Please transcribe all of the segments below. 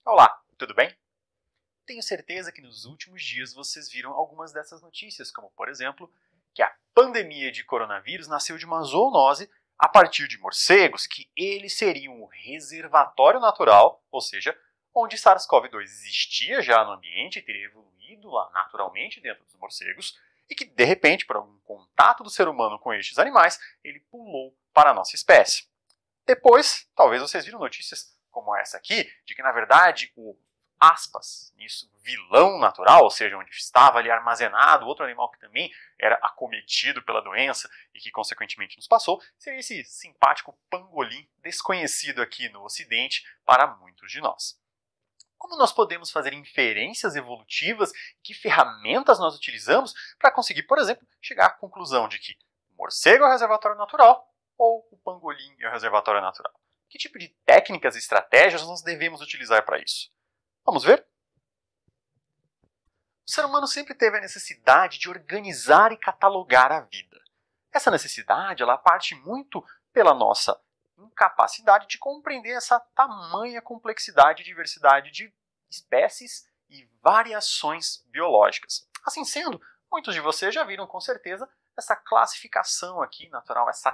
Olá, tudo bem? Tenho certeza que nos últimos dias vocês viram algumas dessas notícias, como, por exemplo, que a pandemia de coronavírus nasceu de uma zoonose a partir de morcegos, que eles seriam o reservatório natural, ou seja, onde SARS-CoV-2 existia já no ambiente e teria evoluído lá naturalmente dentro dos morcegos, e que, de repente, por algum contato do ser humano com estes animais, ele pulou para a nossa espécie. Depois, talvez vocês viram notícias como essa aqui, de que, na verdade, o vilão natural, ou seja, onde estava ali armazenado outro animal que também era acometido pela doença e que, consequentemente, nos passou, seria esse simpático pangolim desconhecido aqui no Ocidente para muitos de nós. Como nós podemos fazer inferências evolutivas? Que ferramentas nós utilizamos para conseguir, por exemplo, chegar à conclusão de que o morcego é o reservatório natural ou o pangolim é o reservatório natural? Que tipo de técnicas e estratégias nós devemos utilizar para isso? Vamos ver? O ser humano sempre teve a necessidade de organizar e catalogar a vida. Essa necessidade ela parte muito pela nossa incapacidade de compreender essa tamanha complexidade e diversidade de espécies e variações biológicas. Assim sendo, muitos de vocês já viram com certeza essa classificação aqui natural, essa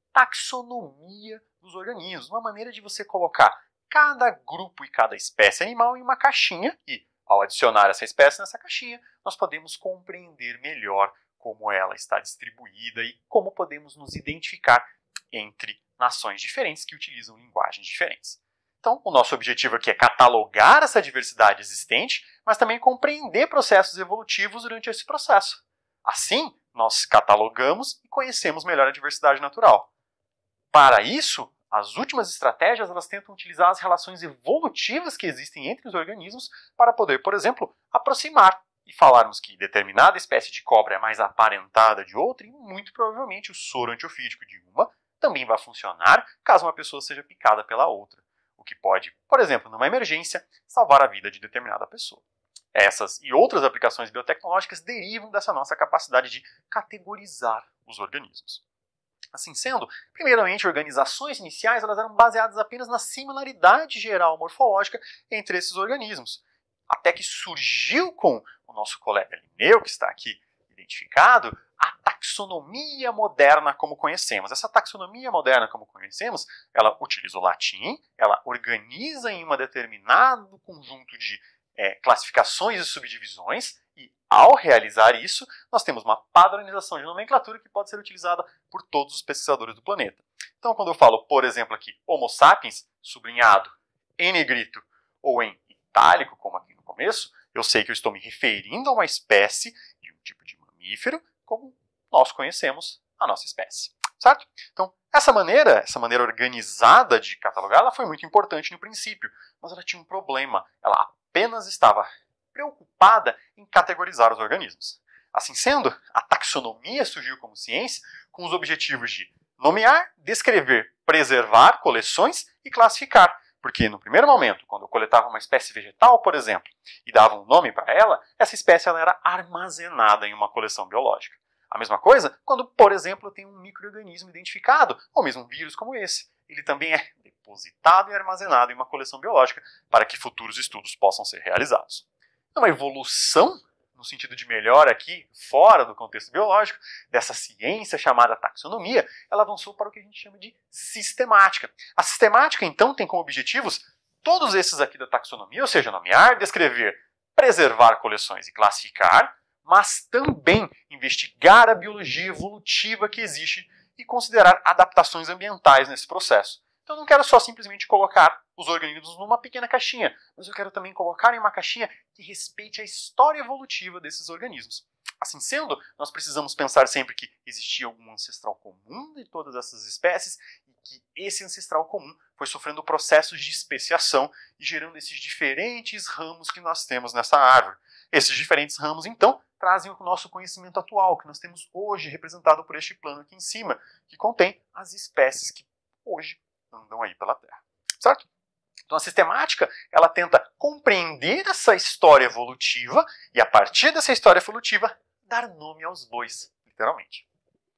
taxonomia dos organismos, uma maneira de você colocar cada grupo e cada espécie animal em uma caixinha e, ao adicionar essa espécie nessa caixinha, nós podemos compreender melhor como ela está distribuída e como podemos nos identificar entre nações diferentes que utilizam linguagens diferentes. Então, o nosso objetivo aqui é catalogar essa diversidade existente, mas também compreender processos evolutivos durante esse processo. Assim, nós catalogamos e conhecemos melhor a diversidade natural. Para isso, as últimas estratégias elas tentam utilizar as relações evolutivas que existem entre os organismos para poder, por exemplo, aproximar e falarmos que determinada espécie de cobra é mais aparentada de outra e muito provavelmente o soro antiofídico de uma também vai funcionar caso uma pessoa seja picada pela outra, o que pode, por exemplo, numa emergência, salvar a vida de determinada pessoa. Essas e outras aplicações biotecnológicas derivam dessa nossa capacidade de categorizar os organismos. Assim sendo, primeiramente, organizações iniciais elas eram baseadas apenas na similaridade geral morfológica entre esses organismos, até que surgiu com o nosso colega Linneu, que está aqui identificado, a taxonomia moderna como conhecemos. Essa taxonomia moderna como conhecemos, ela utiliza o latim, ela organiza em um determinado conjunto de classificações e subdivisões, e ao realizar isso, nós temos uma padronização de nomenclatura que pode ser utilizada por todos os pesquisadores do planeta. Então, quando eu falo, por exemplo, aqui, Homo sapiens, sublinhado em negrito ou em itálico, como aqui no começo, eu sei que eu estou me referindo a uma espécie de um tipo de mamífero, como nós conhecemos a nossa espécie, certo? Então, essa maneira organizada de catalogar, ela foi muito importante no princípio, mas ela tinha um problema, ela apenas estava preocupada em categorizar os organismos. Assim sendo, a taxonomia surgiu como ciência com os objetivos de nomear, descrever, preservar coleções e classificar. Porque no primeiro momento, quando eu coletava uma espécie vegetal, por exemplo, e dava um nome para ela, essa espécie ela era armazenada em uma coleção biológica. A mesma coisa quando, por exemplo, eu tenho um micro-organismo identificado, ou mesmo um vírus como esse. Ele também é depositado e armazenado em uma coleção biológica para que futuros estudos possam ser realizados. Uma evolução, no sentido de melhor aqui, fora do contexto biológico, dessa ciência chamada taxonomia, ela avançou para o que a gente chama de sistemática. A sistemática, então, tem como objetivos todos esses aqui da taxonomia, ou seja, nomear, descrever, preservar coleções e classificar, mas também investigar a biologia evolutiva que existe e considerar adaptações ambientais nesse processo. Então eu não quero só simplesmente colocar os organismos numa pequena caixinha, mas eu quero também colocar em uma caixinha que respeite a história evolutiva desses organismos. Assim sendo, nós precisamos pensar sempre que existia algum ancestral comum de todas essas espécies e que esse ancestral comum foi sofrendo processos de especiação e gerando esses diferentes ramos que nós temos nessa árvore. Esses diferentes ramos, então, trazem o nosso conhecimento atual, que nós temos hoje representado por este plano aqui em cima, que contém as espécies que hoje andam aí pela Terra, certo? Então a sistemática, ela tenta compreender essa história evolutiva e a partir dessa história evolutiva, dar nome aos bois, literalmente.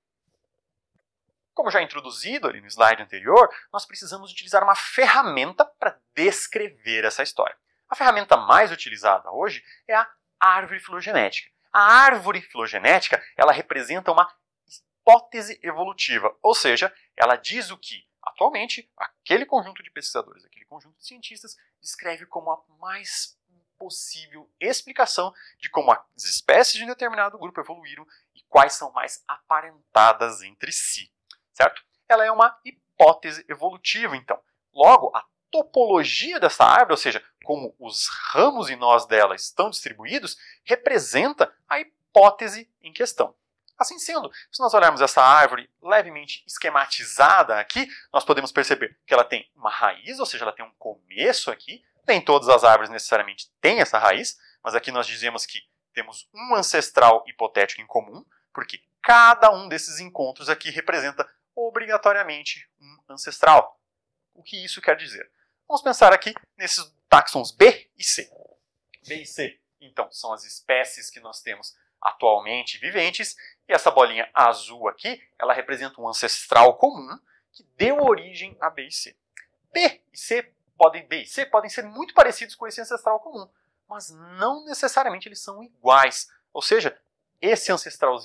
Como já introduzido ali no slide anterior, nós precisamos utilizar uma ferramenta para descrever essa história. A ferramenta mais utilizada hoje é a árvore filogenética. A árvore filogenética, ela representa uma hipótese evolutiva, ou seja, ela diz o que, atualmente, aquele conjunto de pesquisadores, aquele conjunto de cientistas, descreve como a mais possível explicação de como as espécies de um determinado grupo evoluíram e quais são mais aparentadas entre si, certo? Ela é uma hipótese evolutiva, então. Logo, a topologia dessa árvore, ou seja, como os ramos e nós dela estão distribuídos, representa a hipótese em questão. Assim sendo, se nós olharmos essa árvore levemente esquematizada aqui, nós podemos perceber que ela tem uma raiz, ou seja, ela tem um começo aqui. Nem todas as árvores necessariamente têm essa raiz, mas aqui nós dizemos que temos um ancestral hipotético em comum, porque cada um desses encontros aqui representa obrigatoriamente um ancestral. O que isso quer dizer? Vamos pensar aqui nesses táxons B e C. B e C, então, são as espécies que nós temos atualmente viventes, e essa bolinha azul aqui, ela representa um ancestral comum que deu origem a B e C. B e C podem ser muito parecidos com esse ancestral comum, mas não necessariamente eles são iguais. Ou seja, esse ancestral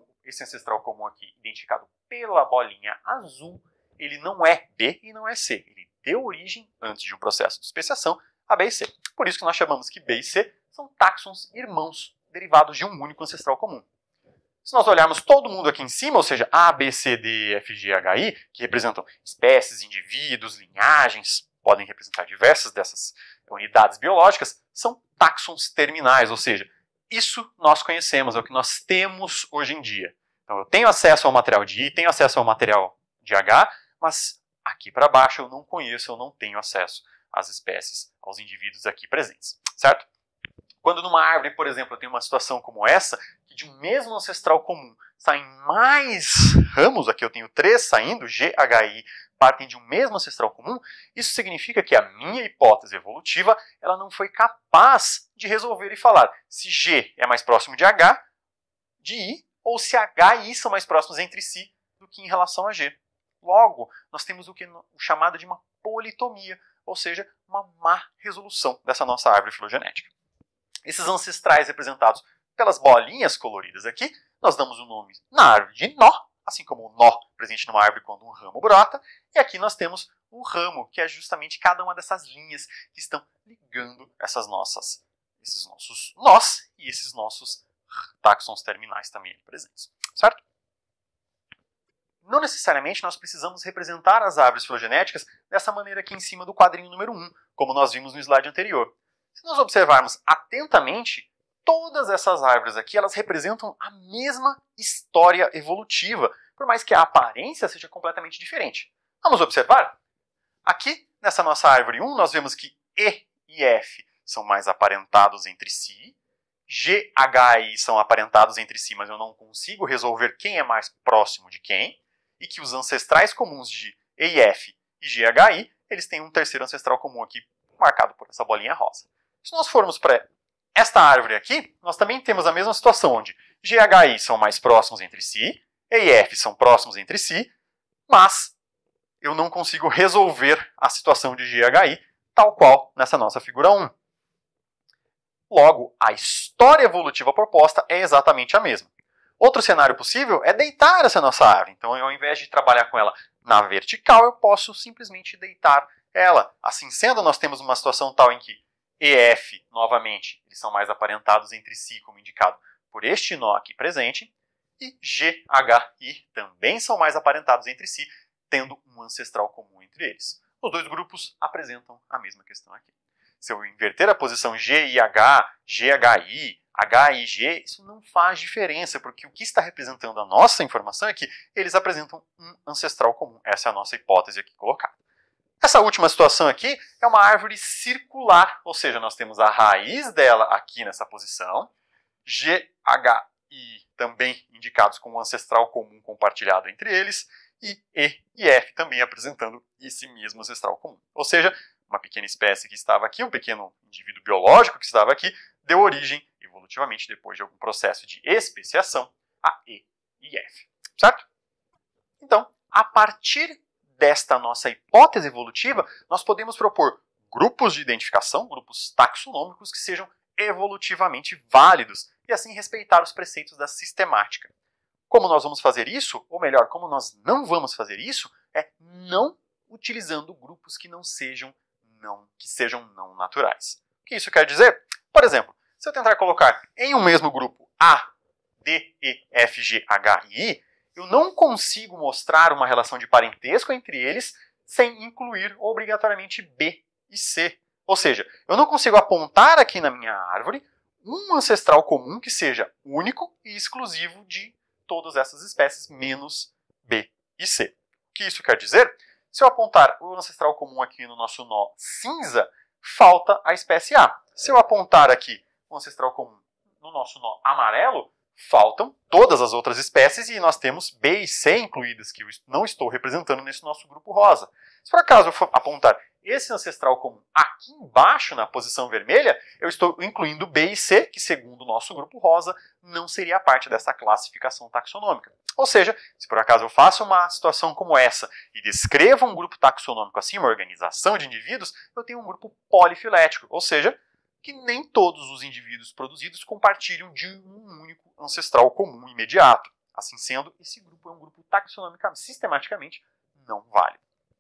comum aqui, identificado pela bolinha azul, ele não é B e não é C. Ele deu origem, antes de um processo de especiação, a B e C. Por isso que nós chamamos que B e C são táxons irmãos, derivados de um único ancestral comum. Se nós olharmos todo mundo aqui em cima, ou seja, A, B, C, D, F, G, H, I, que representam espécies, indivíduos, linhagens, podem representar diversas dessas unidades biológicas, são táxons terminais, ou seja, isso nós conhecemos, é o que nós temos hoje em dia. Então eu tenho acesso ao material de I, tenho acesso ao material de H, mas aqui para baixo eu não conheço, eu não tenho acesso às espécies, aos indivíduos aqui presentes, certo? Quando numa árvore, por exemplo, eu tenho uma situação como essa, que de um mesmo ancestral comum saem mais ramos, aqui eu tenho 3 saindo, G, H e I, partem de um mesmo ancestral comum, isso significa que a minha hipótese evolutiva ela não foi capaz de resolver e falar se G é mais próximo de H, de I, ou se H e I são mais próximos entre si do que em relação a G. Logo, nós temos o chamado de uma politomia, ou seja, uma má resolução dessa nossa árvore filogenética. Esses ancestrais representados pelas bolinhas coloridas aqui, nós damos o nome na árvore de nó, assim como o nó presente numa árvore quando um ramo brota, e aqui nós temos o ramo, que é justamente cada uma dessas linhas que estão ligando esses nossos nós e esses nossos táxons terminais também presentes, certo? Não necessariamente nós precisamos representar as árvores filogenéticas dessa maneira aqui em cima do quadrinho número 1, como nós vimos no slide anterior. Se nós observarmos atentamente, todas essas árvores aqui, elas representam a mesma história evolutiva, por mais que a aparência seja completamente diferente. Vamos observar? Aqui, nessa nossa árvore 1, nós vemos que E e F são mais aparentados entre si, G, H e I são aparentados entre si, mas eu não consigo resolver quem é mais próximo de quem, e que os ancestrais comuns de E e F e G, H e I, eles têm um terceiro ancestral comum aqui, marcado por essa bolinha rosa. Se nós formos para esta árvore aqui, nós também temos a mesma situação, onde G, H e I são mais próximos entre si, E e F são próximos entre si, mas eu não consigo resolver a situação de G, H e I, tal qual nessa nossa figura 1. Logo, a história evolutiva proposta é exatamente a mesma. Outro cenário possível é deitar essa nossa árvore. Então, ao invés de trabalhar com ela na vertical, eu posso simplesmente deitar ela. Assim sendo, nós temos uma situação tal em que E, F, novamente, eles são mais aparentados entre si, como indicado por este nó aqui presente, e G, H e I também são mais aparentados entre si, tendo um ancestral comum entre eles. Os dois grupos apresentam a mesma questão aqui. Se eu inverter a posição G e H, G, H e I, H e G, isso não faz diferença, porque o que está representando a nossa informação é que eles apresentam um ancestral comum. Essa é a nossa hipótese aqui colocada. Essa última situação aqui é uma árvore circular, ou seja, nós temos a raiz dela aqui nessa posição, G, H e I também indicados com um ancestral comum compartilhado entre eles, e F também apresentando esse mesmo ancestral comum. Ou seja, uma pequena espécie que estava aqui, um pequeno indivíduo biológico que estava aqui, deu origem, evolutivamente, depois de algum processo de especiação, a E e F. Certo? Então, a partir desta nossa hipótese evolutiva, nós podemos propor grupos de identificação, grupos taxonômicos que sejam evolutivamente válidos e assim respeitar os preceitos da sistemática. Como nós vamos fazer isso, ou melhor, como nós não vamos fazer isso, é não utilizando grupos que sejam não naturais. O que isso quer dizer? Por exemplo, se eu tentar colocar em um mesmo grupo A, D, E, F, G, H e I, eu não consigo mostrar uma relação de parentesco entre eles sem incluir obrigatoriamente B e C. Ou seja, eu não consigo apontar aqui na minha árvore um ancestral comum que seja único e exclusivo de todas essas espécies, menos B e C. O que isso quer dizer? Se eu apontar o ancestral comum aqui no nosso nó cinza, falta a espécie A. Se eu apontar aqui o ancestral comum no nosso nó amarelo, faltam todas as outras espécies e nós temos B e C incluídas, que eu não estou representando nesse nosso grupo rosa. Se por acaso eu for apontar esse ancestral comum aqui embaixo, na posição vermelha, eu estou incluindo B e C, que segundo o nosso grupo rosa, não seria parte dessa classificação taxonômica. Ou seja, se por acaso eu faço uma situação como essa e descrevo um grupo taxonômico assim, uma organização de indivíduos, eu tenho um grupo polifilético, ou seja, que nem todos os indivíduos produzidos compartilham de um único ancestral comum imediato. Assim sendo, esse grupo é um grupo taxonomicamente, sistematicamente não válido.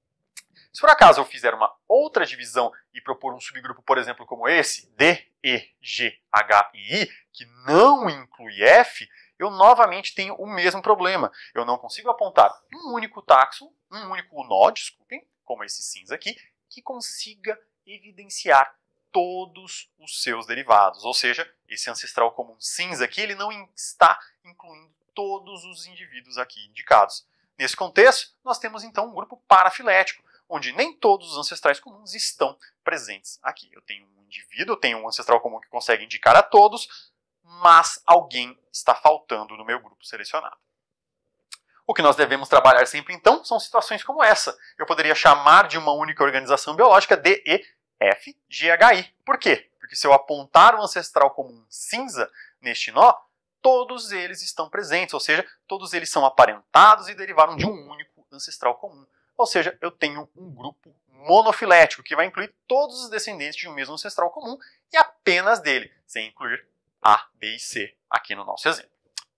Se por acaso eu fizer uma outra divisão e propor um subgrupo, por exemplo, como esse, D, E, G, H e I, que não inclui F, eu novamente tenho o mesmo problema. Eu não consigo apontar um único taxon, um único nó, desculpem, como esse cinza aqui, que consiga evidenciar todos os seus derivados. Ou seja, esse ancestral comum cinza aqui, ele não está incluindo todos os indivíduos aqui indicados. Nesse contexto, nós temos então um grupo parafilético, onde nem todos os ancestrais comuns estão presentes aqui. Eu tenho um indivíduo, eu tenho um ancestral comum que consegue indicar a todos, mas alguém está faltando no meu grupo selecionado. O que nós devemos trabalhar sempre, então, são situações como essa. Eu poderia chamar de uma única organização biológica D, E, F, G, H, I. Por quê? Porque se eu apontar o ancestral comum cinza neste nó, todos eles estão presentes, ou seja, todos eles são aparentados e derivaram de um único ancestral comum. Ou seja, eu tenho um grupo monofilético, que vai incluir todos os descendentes de um mesmo ancestral comum e apenas dele, sem incluir A, B e C aqui no nosso exemplo.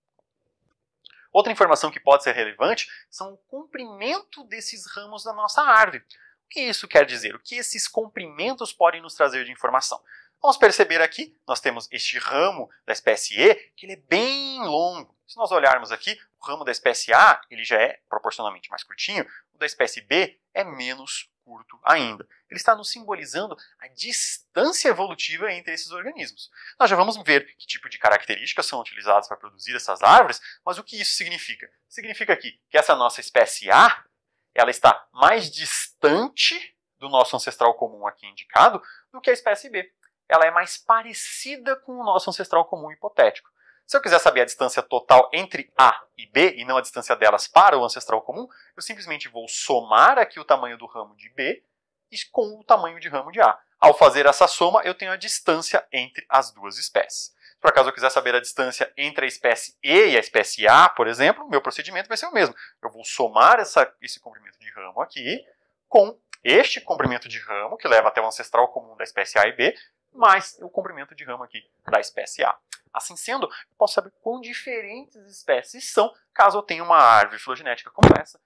Outra informação que pode ser relevante são o comprimento desses ramos da nossa árvore. O que isso quer dizer? O que esses comprimentos podem nos trazer de informação? Vamos perceber aqui, nós temos este ramo da espécie E, que ele é bem longo. Se nós olharmos aqui, o ramo da espécie A, ele já é proporcionalmente mais curtinho, o da espécie B é menos curto ainda. Ele está nos simbolizando a distância evolutiva entre esses organismos. Nós já vamos ver que tipo de características são utilizadas para produzir essas árvores, mas o que isso significa? Significa aqui que essa nossa espécie A, ela está mais distante do nosso ancestral comum aqui indicado do que a espécie B. Ela é mais parecida com o nosso ancestral comum hipotético. Se eu quiser saber a distância total entre A e B, e não a distância delas para o ancestral comum, eu simplesmente vou somar aqui o tamanho do ramo de B com o tamanho de ramo de A. Ao fazer essa soma, eu tenho a distância entre as duas espécies. Se por acaso eu quiser saber a distância entre a espécie E e a espécie A, por exemplo, meu procedimento vai ser o mesmo. Eu vou somar esse comprimento de ramo aqui com este comprimento de ramo, que leva até o ancestral comum da espécie A e B, mais o comprimento de ramo aqui da espécie A. Assim sendo, eu posso saber quão diferentes as espécies são caso eu tenha uma árvore filogenética como essa,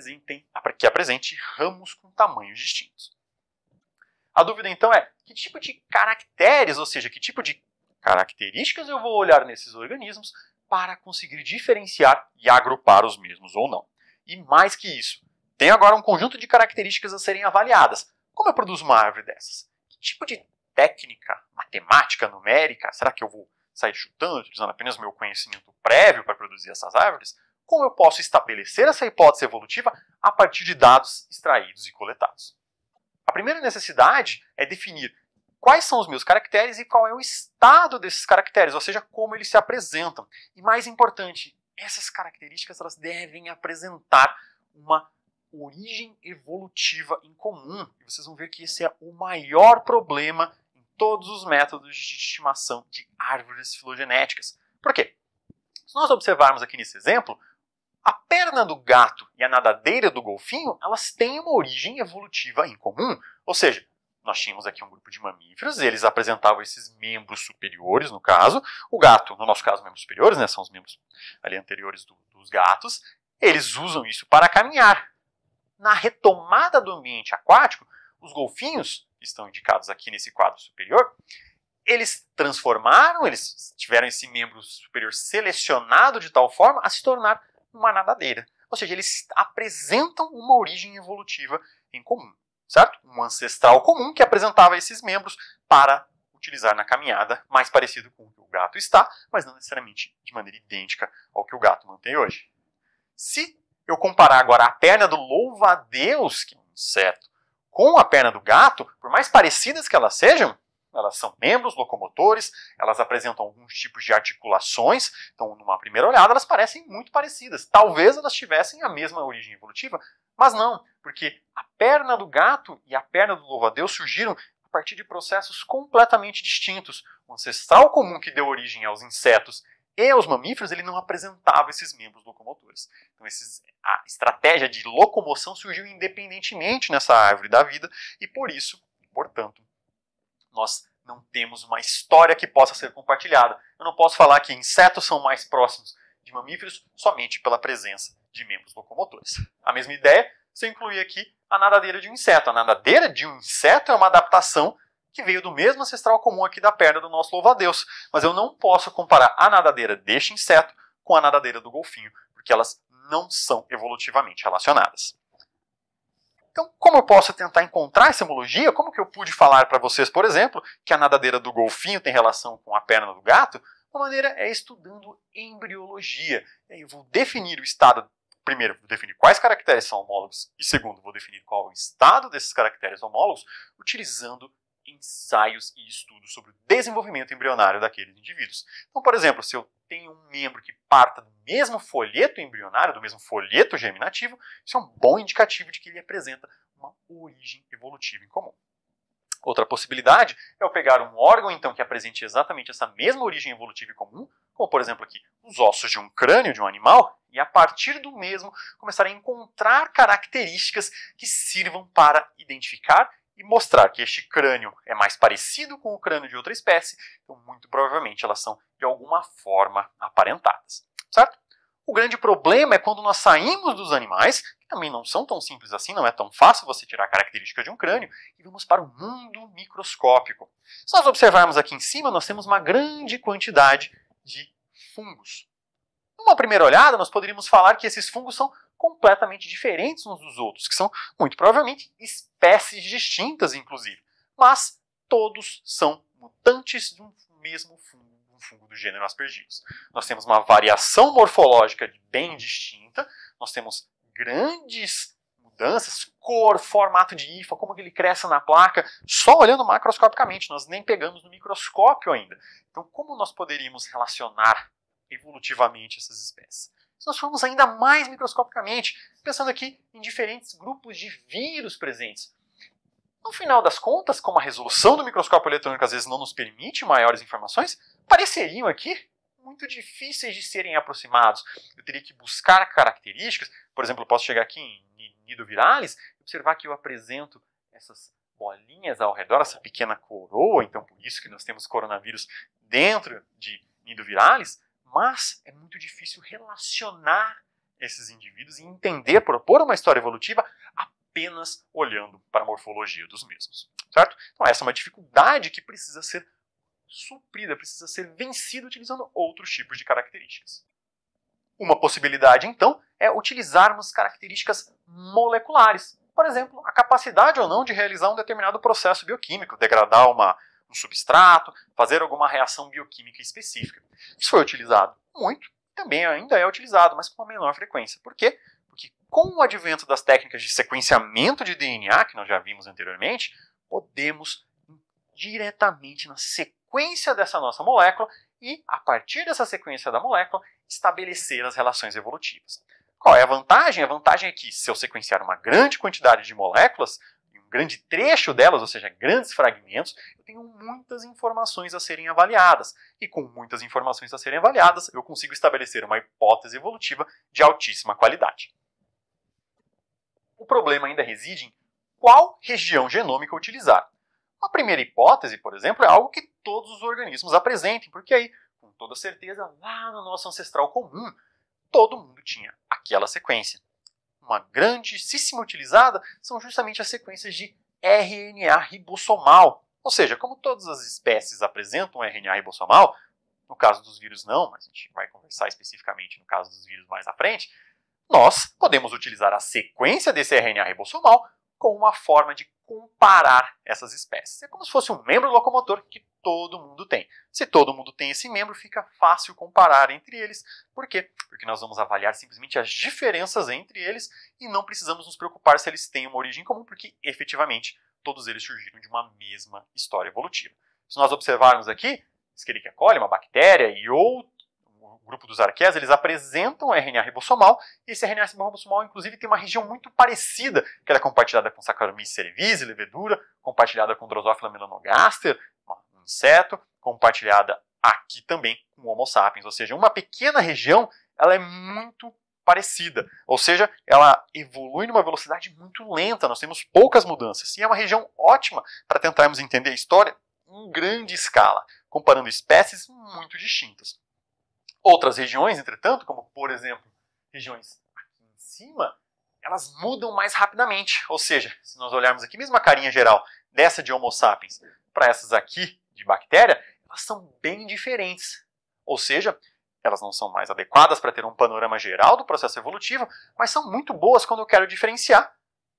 que apresente ramos com tamanhos distintos. A dúvida então é, que tipo de caracteres, ou seja, que tipo de características eu vou olhar nesses organismos para conseguir diferenciar e agrupar os mesmos ou não? E mais que isso, tem agora um conjunto de características a serem avaliadas. Como eu produzo uma árvore dessas? Que tipo de técnica, matemática, numérica, será que eu vou sair chutando, utilizando apenas o meu conhecimento prévio para produzir essas árvores? Como eu posso estabelecer essa hipótese evolutiva a partir de dados extraídos e coletados? A primeira necessidade é definir quais são os meus caracteres e qual é o estado desses caracteres, ou seja, como eles se apresentam. E mais importante, essas características elas devem apresentar uma origem evolutiva em comum. E vocês vão ver que esse é o maior problema em todos os métodos de estimação de árvores filogenéticas. Por quê? Se nós observarmos aqui nesse exemplo, a perna do gato e a nadadeira do golfinho, elas têm uma origem evolutiva em comum. Ou seja, nós tínhamos aqui um grupo de mamíferos, eles apresentavam esses membros superiores, no caso. O gato, no nosso caso, membros superiores, né, são os membros ali anteriores dos gatos. Eles usam isso para caminhar. Na retomada do ambiente aquático, os golfinhos, que estão indicados aqui nesse quadro superior, eles transformaram, eles tiveram esse membro superior selecionado de tal forma a se tornar uma nadadeira. Ou seja, eles apresentam uma origem evolutiva em comum, certo? Um ancestral comum que apresentava esses membros para utilizar na caminhada, mais parecido com o que o gato está, mas não necessariamente de maneira idêntica ao que o gato mantém hoje. Se eu comparar agora a perna do louva-a-Deus, que é um inseto, com a perna do gato, por mais parecidas que elas sejam, elas são membros locomotores, elas apresentam alguns tipos de articulações, então numa primeira olhada elas parecem muito parecidas. Talvez elas tivessem a mesma origem evolutiva, mas não, porque a perna do gato e a perna do louva-a-Deus surgiram a partir de processos completamente distintos. O ancestral comum que deu origem aos insetos e aos mamíferos, ele não apresentava esses membros locomotores. Então a estratégia de locomoção surgiu independentemente nessa árvore da vida e por isso, portanto, nós não temos uma história que possa ser compartilhada. Eu não posso falar que insetos são mais próximos de mamíferos somente pela presença de membros locomotores. A mesma ideia, se eu incluir aqui a nadadeira de um inseto. A nadadeira de um inseto é uma adaptação que veio do mesmo ancestral comum aqui da perna do nosso louva-a-Deus. Mas eu não posso comparar a nadadeira deste inseto com a nadadeira do golfinho, porque elas não são evolutivamente relacionadas. Então, como eu posso tentar encontrar essa homologia? Como que eu pude falar para vocês, por exemplo, que a nadadeira do golfinho tem relação com a perna do gato? Uma maneira é estudando embriologia. E aí eu vou definir o estado. Primeiro, vou definir quais caracteres são homólogos. E segundo, vou definir qual é o estado desses caracteres homólogos, utilizando ensaios e estudos sobre o desenvolvimento embrionário daqueles indivíduos. Então, por exemplo, se eu tenho um membro que parta do mesmo folheto embrionário, do mesmo folheto germinativo, isso é um bom indicativo de que ele apresenta uma origem evolutiva em comum. Outra possibilidade é eu pegar um órgão, então, que apresente exatamente essa mesma origem evolutiva em comum, como, por exemplo, aqui, os ossos de um crânio de um animal, e a partir do mesmo começar a encontrar características que sirvam para identificar e mostrar que este crânio é mais parecido com o crânio de outra espécie, então muito provavelmente elas são de alguma forma aparentadas, certo? O grande problema é quando nós saímos dos animais, que também não são tão simples assim, não é tão fácil você tirar a característica de um crânio, e vamos para o mundo microscópico. Se nós observarmos aqui em cima, nós temos uma grande quantidade de fungos. Numa primeira olhada, nós poderíamos falar que esses fungos são completamente diferentes uns dos outros, que são, muito provavelmente, espécies distintas, inclusive. Mas todos são mutantes de um mesmo fungo, um fungo do gênero Aspergillus. Nós temos uma variação morfológica bem distinta, nós temos grandes mudanças, cor, formato de hifa, como que ele cresce na placa, só olhando macroscopicamente, nós nem pegamos no microscópio ainda. Então, como nós poderíamos relacionar evolutivamente essas espécies? Se nós formos ainda mais microscopicamente, pensando aqui em diferentes grupos de vírus presentes. No final das contas, como a resolução do microscópio eletrônico às vezes não nos permite maiores informações, pareceriam aqui muito difíceis de serem aproximados. Eu teria que buscar características, por exemplo, eu posso chegar aqui em Nidoviralis e observar que eu apresento essas bolinhas ao redor, essa pequena coroa, então por isso que nós temos coronavírus dentro de Nidoviralis, mas é muito difícil relacionar esses indivíduos e entender, propor uma história evolutiva apenas olhando para a morfologia dos mesmos, certo? Então essa é uma dificuldade que precisa ser suprida, precisa ser vencida utilizando outros tipos de características. Uma possibilidade, então, é utilizarmos características moleculares. Por exemplo, a capacidade ou não de realizar um determinado processo bioquímico, degradar um substrato, fazer alguma reação bioquímica específica. Isso foi utilizado muito, também ainda é utilizado, mas com uma menor frequência. Por quê? Porque com o advento das técnicas de sequenciamento de DNA, que nós já vimos anteriormente, podemos diretamente na sequência dessa nossa molécula e, a partir dessa sequência da molécula, estabelecer as relações evolutivas. Qual é a vantagem? A vantagem é que, se eu sequenciar uma grande quantidade de moléculas, grande trecho delas, ou seja, grandes fragmentos, eu tenho muitas informações a serem avaliadas. E com muitas informações a serem avaliadas, eu consigo estabelecer uma hipótese evolutiva de altíssima qualidade. O problema ainda reside em qual região genômica utilizar. Uma primeira hipótese, por exemplo, é algo que todos os organismos apresentem, porque aí, com toda certeza, lá no nosso ancestral comum, todo mundo tinha aquela sequência. Uma grandíssima utilizada são justamente as sequências de RNA ribossomal. Ou seja, como todas as espécies apresentam RNA ribossomal, no caso dos vírus não, mas a gente vai conversar especificamente no caso dos vírus mais à frente, nós podemos utilizar a sequência desse RNA ribossomal como uma forma de comparar essas espécies. É como se fosse um membro locomotor que todo mundo tem. Se todo mundo tem esse membro, fica fácil comparar entre eles. Por quê? Porque nós vamos avaliar simplesmente as diferenças entre eles e não precisamos nos preocupar se eles têm uma origem comum, porque efetivamente todos eles surgiram de uma mesma história evolutiva. Se nós observarmos aqui, Escherichia coli, uma bactéria, e outro grupo dos arqueias, eles apresentam RNA ribossomal, e esse RNA ribossomal, inclusive, tem uma região muito parecida, que ela é compartilhada com Saccharomyces cerevisiae, levedura, compartilhada com Drosophila melanogaster, um inseto, compartilhada aqui também com Homo sapiens, ou seja, uma pequena região, ela é muito parecida, ou seja, ela evolui numa velocidade muito lenta, nós temos poucas mudanças, e é uma região ótima para tentarmos entender a história em grande escala, comparando espécies muito distintas. Outras regiões, entretanto, como por exemplo, regiões aqui em cima, elas mudam mais rapidamente. Ou seja, se nós olharmos aqui mesmo a carinha geral dessa de Homo sapiens para essas aqui de bactéria, elas são bem diferentes. Ou seja, elas não são mais adequadas para ter um panorama geral do processo evolutivo, mas são muito boas quando eu quero diferenciar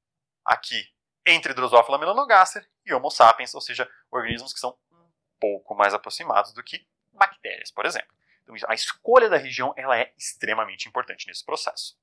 aqui entre Drosophila melanogaster e Homo sapiens, ou seja, organismos que são um pouco mais aproximados do que bactérias, por exemplo. Então, a escolha da região ela é extremamente importante nesse processo.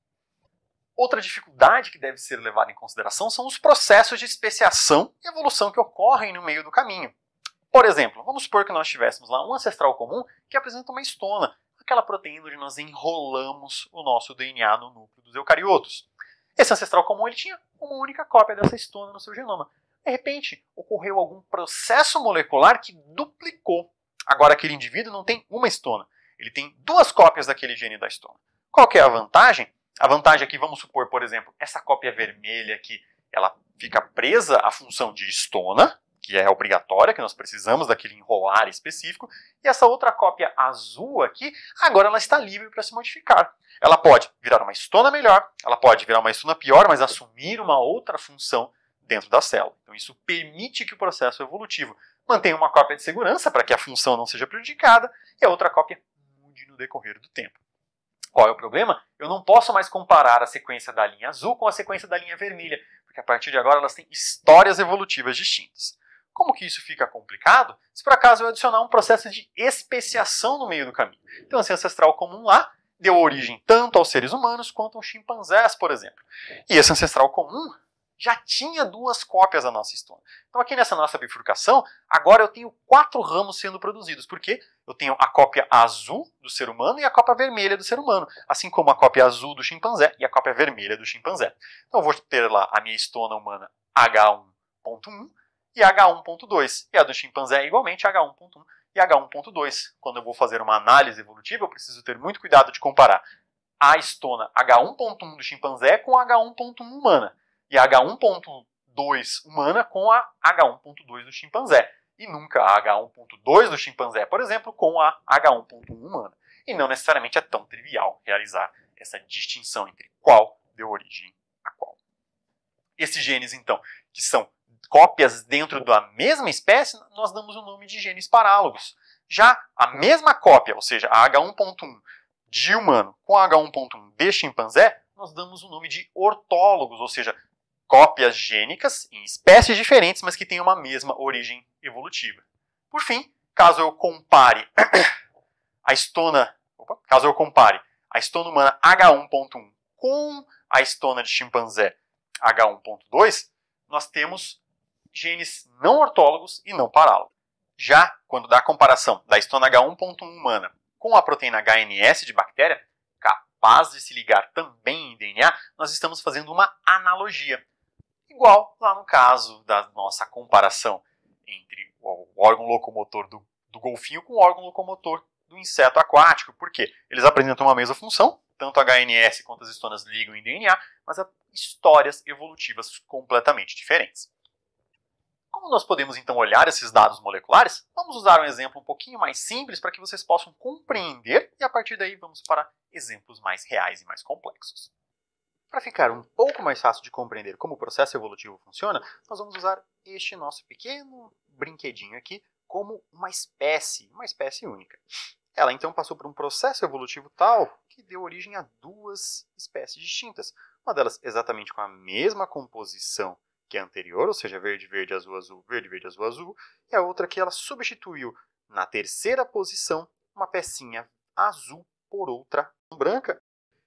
Outra dificuldade que deve ser levada em consideração são os processos de especiação e evolução que ocorrem no meio do caminho. Por exemplo, vamos supor que nós tivéssemos lá um ancestral comum que apresenta uma histona, aquela proteína onde nós enrolamos o nosso DNA no núcleo dos eucariotos. Esse ancestral comum ele tinha uma única cópia dessa histona no seu genoma. De repente, ocorreu algum processo molecular que duplicou. Agora aquele indivíduo não tem uma histona. Ele tem duas cópias daquele gene da histona. Qual que é a vantagem? A vantagem aqui, vamos supor, por exemplo, essa cópia vermelha aqui, ela fica presa à função de histona, que é obrigatória, que nós precisamos daquele enrolar específico, e essa outra cópia azul aqui, agora ela está livre para se modificar. Ela pode virar uma histona melhor, ela pode virar uma histona pior, mas assumir uma outra função dentro da célula. Então isso permite que o processo evolutivo mantenha uma cópia de segurança para que a função não seja prejudicada, e a outra cópia no decorrer do tempo. Qual é o problema? Eu não posso mais comparar a sequência da linha azul com a sequência da linha vermelha, porque a partir de agora elas têm histórias evolutivas distintas. Como que isso fica complicado? Se por acaso eu adicionar um processo de especiação no meio do caminho. Então esse ancestral comum lá deu origem tanto aos seres humanos quanto aos chimpanzés, por exemplo. E esse ancestral comum já tinha duas cópias da nossa histona. Então aqui nessa nossa bifurcação, agora eu tenho 4 ramos sendo produzidos, porque eu tenho a cópia azul do ser humano e a cópia vermelha do ser humano, assim como a cópia azul do chimpanzé e a cópia vermelha do chimpanzé. Então eu vou ter lá a minha histona humana H1.1 e H1.2, e a do chimpanzé igualmente H1.1 e H1.2. Quando eu vou fazer uma análise evolutiva, eu preciso ter muito cuidado de comparar a histona H1.1 do chimpanzé com a H1.1 humana, e a H1.2 humana com a H1.2 do chimpanzé. E nunca a H1.2 do chimpanzé, por exemplo, com a H1.1 humana. E não necessariamente é tão trivial realizar essa distinção entre qual deu origem a qual. Esses genes, então, que são cópias dentro da mesma espécie, nós damos o nome de genes parálogos. Já a mesma cópia, ou seja, a H1.1 de humano com a H1.1 de chimpanzé, nós damos o nome de ortólogos, ou seja, cópias gênicas em espécies diferentes, mas que têm uma mesma origem evolutiva. Por fim, caso eu compare a histona humana H1.1 com a histona de chimpanzé H1.2, nós temos genes não ortólogos e não parálogos. Já quando dá a comparação da histona H1.1 humana com a proteína HNS de bactéria, capaz de se ligar também em DNA, nós estamos fazendo uma analogia. Igual lá no caso da nossa comparação entre o órgão locomotor do golfinho com o órgão locomotor do inseto aquático. Por quê? Eles apresentam uma mesma função, tanto a HNS quanto as histonas ligam em DNA, mas há histórias evolutivas completamente diferentes. Como nós podemos então olhar esses dados moleculares? Vamos usar um exemplo um pouquinho mais simples para que vocês possam compreender e a partir daí vamos para exemplos mais reais e mais complexos. Para ficar um pouco mais fácil de compreender como o processo evolutivo funciona, nós vamos usar este nosso pequeno brinquedinho aqui como uma espécie única. Ela então passou por um processo evolutivo tal que deu origem a duas espécies distintas. Uma delas exatamente com a mesma composição que a anterior, ou seja, verde, verde, azul, azul, verde, verde, azul, azul, e a outra que ela substituiu na terceira posição uma pecinha azul por outra branca.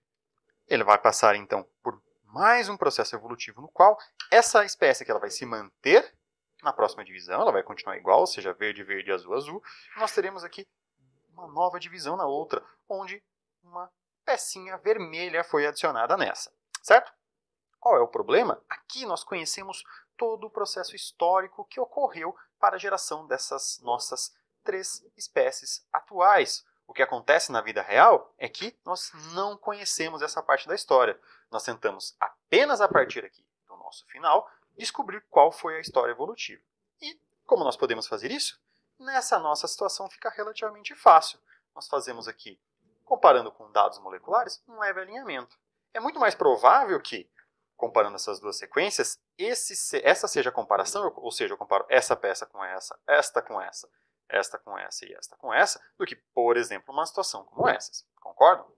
Ele vai passar então por mais um processo evolutivo no qual essa espécie que ela vai se manter na próxima divisão, ela vai continuar igual, ou seja, verde, verde, azul, azul. Nós teremos aqui uma nova divisão na outra, onde uma pecinha vermelha foi adicionada nessa, certo? Qual é o problema? Aqui nós conhecemos todo o processo histórico que ocorreu para a geração dessas nossas três espécies atuais. O que acontece na vida real é que nós não conhecemos essa parte da história. Nós tentamos apenas a partir aqui do nosso final descobrir qual foi a história evolutiva. E como nós podemos fazer isso? Nessa nossa situação fica relativamente fácil. Nós fazemos aqui, comparando com dados moleculares, um leve alinhamento. É muito mais provável que, comparando essas duas sequências, essa seja a comparação, ou seja, eu comparo essa peça com essa, esta com essa, esta com essa e esta com essa, do que, por exemplo, uma situação como essas. Concordam?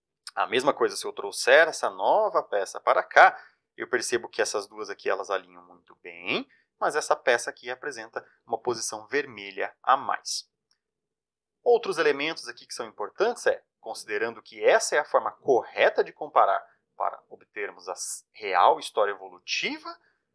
A mesma coisa se eu trouxer essa nova peça para cá, eu percebo que essas duas aqui elas alinham muito bem, mas essa peça aqui apresenta uma posição vermelha a mais. Outros elementos aqui que são importantes é, considerando que essa é a forma correta de comparar para obtermos a real história evolutiva,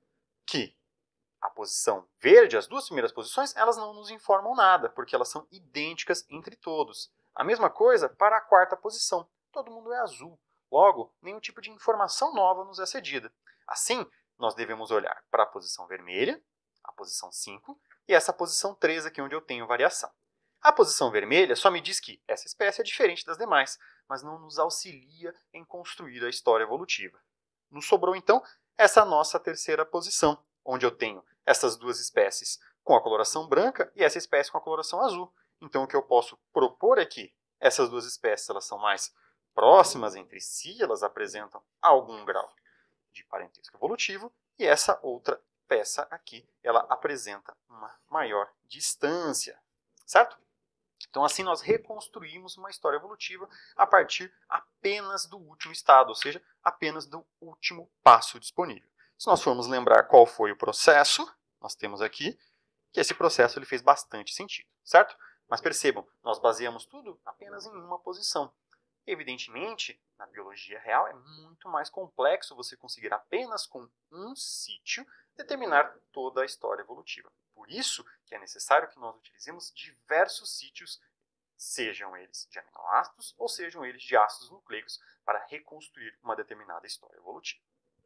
que a posição verde, as duas primeiras posições, elas não nos informam nada, porque elas são idênticas entre todos. A mesma coisa para a quarta posição. Todo mundo é azul. Logo, nenhum tipo de informação nova nos é cedida. Assim, nós devemos olhar para a posição vermelha, a posição 5, e essa posição 3 aqui onde eu tenho variação. A posição vermelha só me diz que essa espécie é diferente das demais, mas não nos auxilia em construir a história evolutiva. Nos sobrou então essa nossa terceira posição, onde eu tenho essas duas espécies com a coloração branca e essa espécie com a coloração azul. Então o que eu posso propor é que essas duas espécies elas são mais próximas entre si, elas apresentam algum grau de parentesco evolutivo, e essa outra peça aqui, ela apresenta uma maior distância, certo? Então assim nós reconstruímos uma história evolutiva a partir apenas do último estado, ou seja, apenas do último passo disponível. Se nós formos lembrar qual foi o processo, nós temos aqui que esse processo ele fez bastante sentido, certo? Mas percebam, nós baseamos tudo apenas em uma posição. Evidentemente, na biologia real é muito mais complexo você conseguir apenas com um sítio determinar toda a história evolutiva. Por isso que é necessário que nós utilizemos diversos sítios, sejam eles de aminoácidos ou sejam eles de ácidos nucleicos, para reconstruir uma determinada história evolutiva.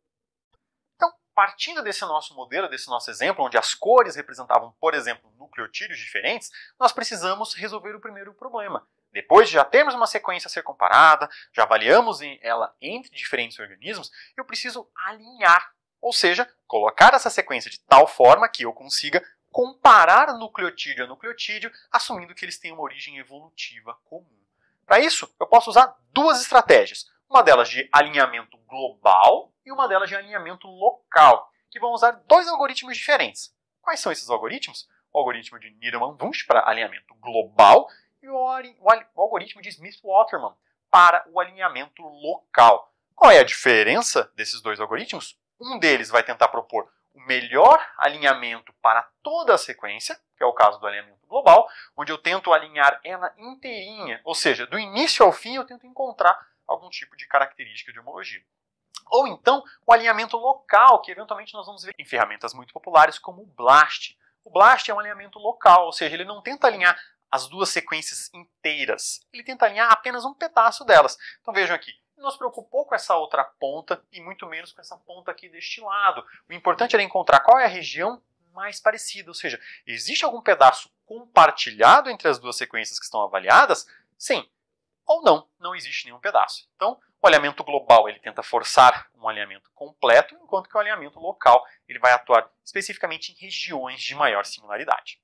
Então, partindo desse nosso modelo, desse nosso exemplo, onde as cores representavam, por exemplo, nucleotídeos diferentes, nós precisamos resolver o primeiro problema. Depois de já termos uma sequência a ser comparada, já avaliamos ela entre diferentes organismos, eu preciso alinhar, ou seja, colocar essa sequência de tal forma que eu consiga comparar nucleotídeo a nucleotídeo, assumindo que eles têm uma origem evolutiva comum. Para isso, eu posso usar duas estratégias, uma delas de alinhamento global e uma delas de alinhamento local, que vão usar dois algoritmos diferentes. Quais são esses algoritmos? O algoritmo de Needleman-Wunsch para alinhamento global e o algoritmo de Smith-Waterman para o alinhamento local. Qual é a diferença desses dois algoritmos? Um deles vai tentar propor o melhor alinhamento para toda a sequência, que é o caso do alinhamento global, onde eu tento alinhar ela inteirinha, ou seja, do início ao fim eu tento encontrar algum tipo de característica de homologia. Ou então o alinhamento local, que eventualmente nós vamos ver em ferramentas muito populares como o BLAST. O BLAST é um alinhamento local, ou seja, ele não tenta alinhar as duas sequências inteiras. Ele tenta alinhar apenas um pedaço delas. Então vejam aqui, não se preocupou com essa outra ponta e muito menos com essa ponta aqui deste lado. O importante era encontrar qual é a região mais parecida, ou seja, existe algum pedaço compartilhado entre as duas sequências que estão avaliadas? Sim. ou não, não existe nenhum pedaço. Então, o alinhamento global ele tenta forçar um alinhamento completo, enquanto que o alinhamento local ele vai atuar especificamente em regiões de maior singularidade.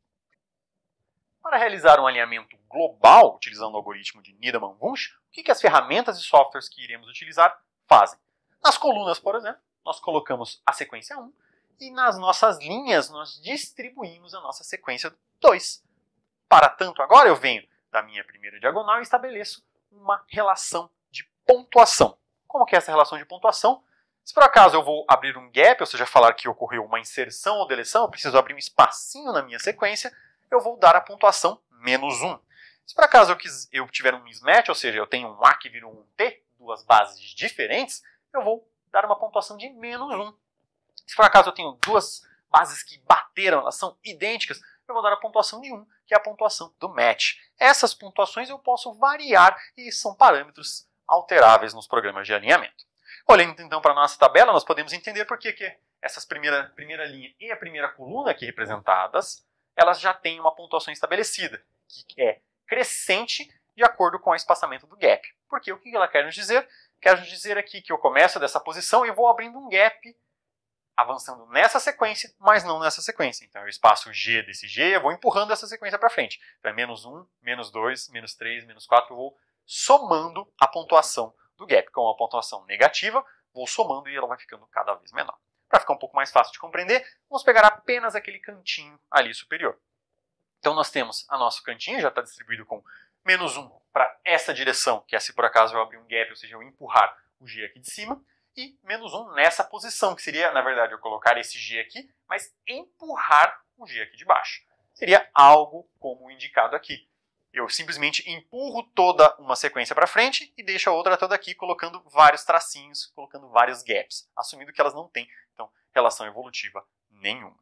Para realizar um alinhamento global, utilizando o algoritmo de Needleman-Wunsch, o que as ferramentas e softwares que iremos utilizar fazem? Nas colunas, por exemplo, nós colocamos a sequência 1 e nas nossas linhas nós distribuímos a nossa sequência 2. Para tanto, agora eu venho da minha primeira diagonal e estabeleço uma relação de pontuação. Como que é essa relação de pontuação? Se por acaso eu vou abrir um gap, ou seja, falar que ocorreu uma inserção ou deleção, eu preciso abrir um espacinho na minha sequência, eu vou dar a pontuação -1. Se por acaso eu tiver um mismatch, ou seja, eu tenho um A que virou um T, duas bases diferentes, eu vou dar uma pontuação de -1. Se por acaso eu tenho duas bases que bateram, elas são idênticas, eu vou dar a pontuação de 1, que é a pontuação do match. Essas pontuações eu posso variar e são parâmetros alteráveis nos programas de alinhamento. Olhando então para a nossa tabela, nós podemos entender por que essas primeira linha e a primeira coluna aqui representadas, elas já têm uma pontuação estabelecida, que é crescente de acordo com o espaçamento do gap. Porque o que ela quer nos dizer? Quer nos dizer aqui que eu começo dessa posição e vou abrindo um gap, avançando nessa sequência, mas não nessa sequência. Então eu espaço G desse G, eu vou empurrando essa sequência para frente. Então é -1, -2, -3, -4, eu vou somando a pontuação do gap. Com uma pontuação negativa, vou somando e ela vai ficando cada vez menor. Para ficar um pouco mais fácil de compreender, vamos pegar apenas aquele cantinho ali superior. Então nós temos a nosso cantinho, já está distribuído com -1 para essa direção, que é se por acaso eu abrir um gap, ou seja, eu empurrar o G aqui de cima, e -1 nessa posição, que seria, na verdade, eu colocar esse G aqui, mas empurrar o G aqui de baixo. Seria algo como indicado aqui. Eu simplesmente empurro toda uma sequência para frente e deixo a outra toda aqui, colocando vários tracinhos, colocando vários gaps, assumindo que elas não têm, então, relação evolutiva nenhuma.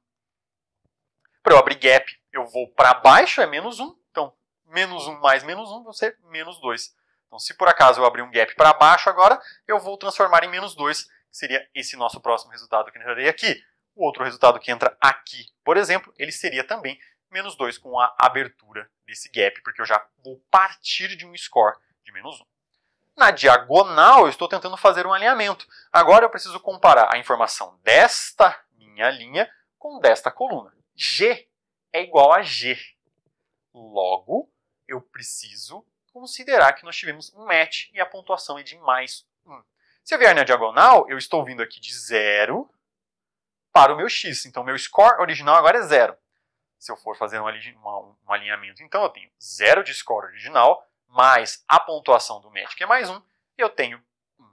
Para eu abrir gap, eu vou para baixo, é -1, então, -1 mais -1 vai ser -2. Então, se por acaso eu abrir um gap para baixo agora, eu vou transformar em -2, que seria esse nosso próximo resultado que eu entrarei aqui. O outro resultado que entra aqui, por exemplo, ele seria também -2 com a abertura desse gap, porque eu já vou partir de um score de -1. Na diagonal, eu estou tentando fazer um alinhamento. Agora eu preciso comparar a informação desta minha linha com desta coluna. G é igual a G. Logo, eu preciso considerar que nós tivemos um match e a pontuação é de +1. Se eu vier na diagonal, eu estou vindo aqui de 0 para o meu x. Então, meu score original agora é 0. Se eu for fazer um alinhamento, então eu tenho 0 de score original, mais a pontuação do match, que é +1, e eu tenho 1.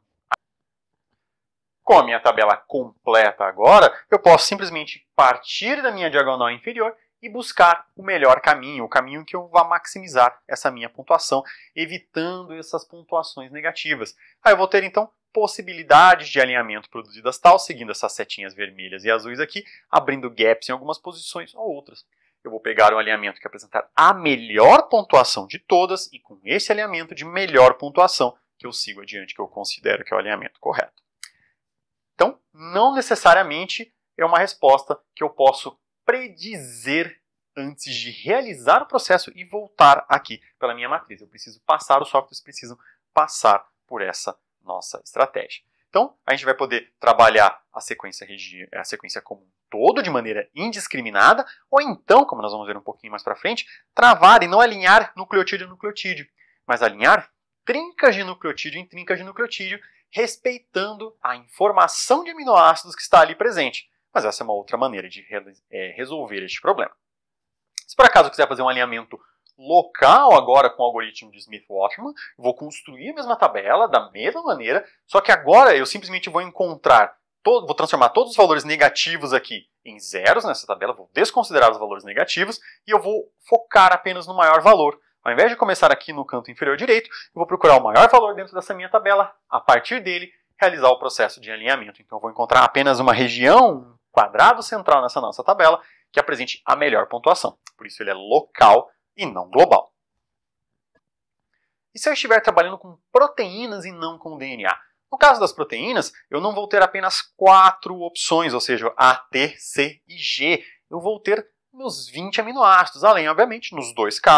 Com a minha tabela completa agora, eu posso simplesmente partir da minha diagonal inferior e buscar o melhor caminho, o caminho que eu vá maximizar essa minha pontuação, evitando essas pontuações negativas. Aí eu vou ter, então, possibilidades de alinhamento produzidas tal, seguindo essas setinhas vermelhas e azuis aqui, abrindo gaps em algumas posições ou outras. Eu vou pegar um alinhamento que apresentar a melhor pontuação de todas e com esse alinhamento de melhor pontuação que eu sigo adiante, que eu considero que é o alinhamento correto. Então, não necessariamente é uma resposta que eu posso predizer antes de realizar o processo e voltar aqui pela minha matriz. Eu preciso passar, os softwares precisam passar por essa nossa estratégia. Então, a gente vai poder trabalhar a sequência como um todo, de maneira indiscriminada, ou então, como nós vamos ver um pouquinho mais para frente, travar e não alinhar nucleotídeo a nucleotídeo, mas alinhar trincas de nucleotídeo em trincas de nucleotídeo, respeitando a informação de aminoácidos que está ali presente. Mas essa é uma outra maneira de resolver este problema. Se por acaso eu quiser fazer um alinhamento local agora com o algoritmo de Smith-Waterman, eu vou construir a mesma tabela da mesma maneira, só que agora eu simplesmente vou vou transformar todos os valores negativos aqui em zeros nessa tabela, vou desconsiderar os valores negativos e eu vou focar apenas no maior valor. Ao invés de começar aqui no canto inferior direito, eu vou procurar o maior valor dentro dessa minha tabela, a partir dele realizar o processo de alinhamento. Então eu vou encontrar apenas uma região, um quadrado central nessa nossa tabela, que apresente a melhor pontuação. Por isso ele é local e não global. E se eu estiver trabalhando com proteínas e não com DNA? No caso das proteínas, eu não vou ter apenas 4 opções, ou seja, A, T, C e G. Eu vou ter meus 20 aminoácidos, além, obviamente, nos dois casos,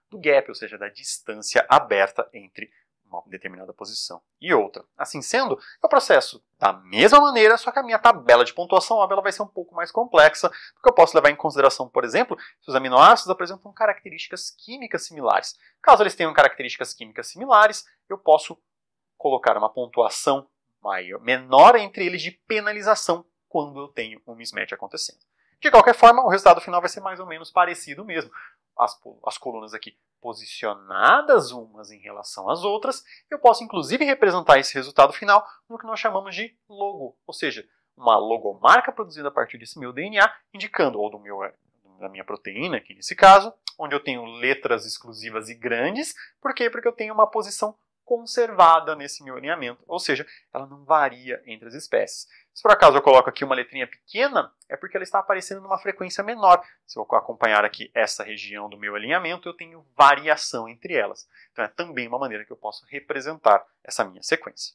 do gap, ou seja, da distância aberta entre uma determinada posição e outra. Assim sendo, eu processo da mesma maneira, só que a minha tabela de pontuação óbvio, ela vai ser um pouco mais complexa, porque eu posso levar em consideração, por exemplo, se os aminoácidos apresentam características químicas similares. Caso eles tenham características químicas similares, eu posso colocar uma pontuação menor entre eles de penalização quando eu tenho um mismatch acontecendo. De qualquer forma, o resultado final vai ser mais ou menos parecido mesmo. As colunas aqui posicionadas umas em relação às outras, eu posso inclusive representar esse resultado final no que nós chamamos de logo, ou seja, uma logomarca produzida a partir desse meu DNA, indicando, ou da minha proteína, aqui nesse caso, onde eu tenho letras exclusivas e grandes. Por quê? Porque eu tenho uma posição conservada nesse meu alinhamento, ou seja, ela não varia entre as espécies. Se por acaso eu coloco aqui uma letrinha pequena, é porque ela está aparecendo numa frequência menor. Se eu acompanhar aqui essa região do meu alinhamento, eu tenho variação entre elas. Então é também uma maneira que eu posso representar essa minha sequência.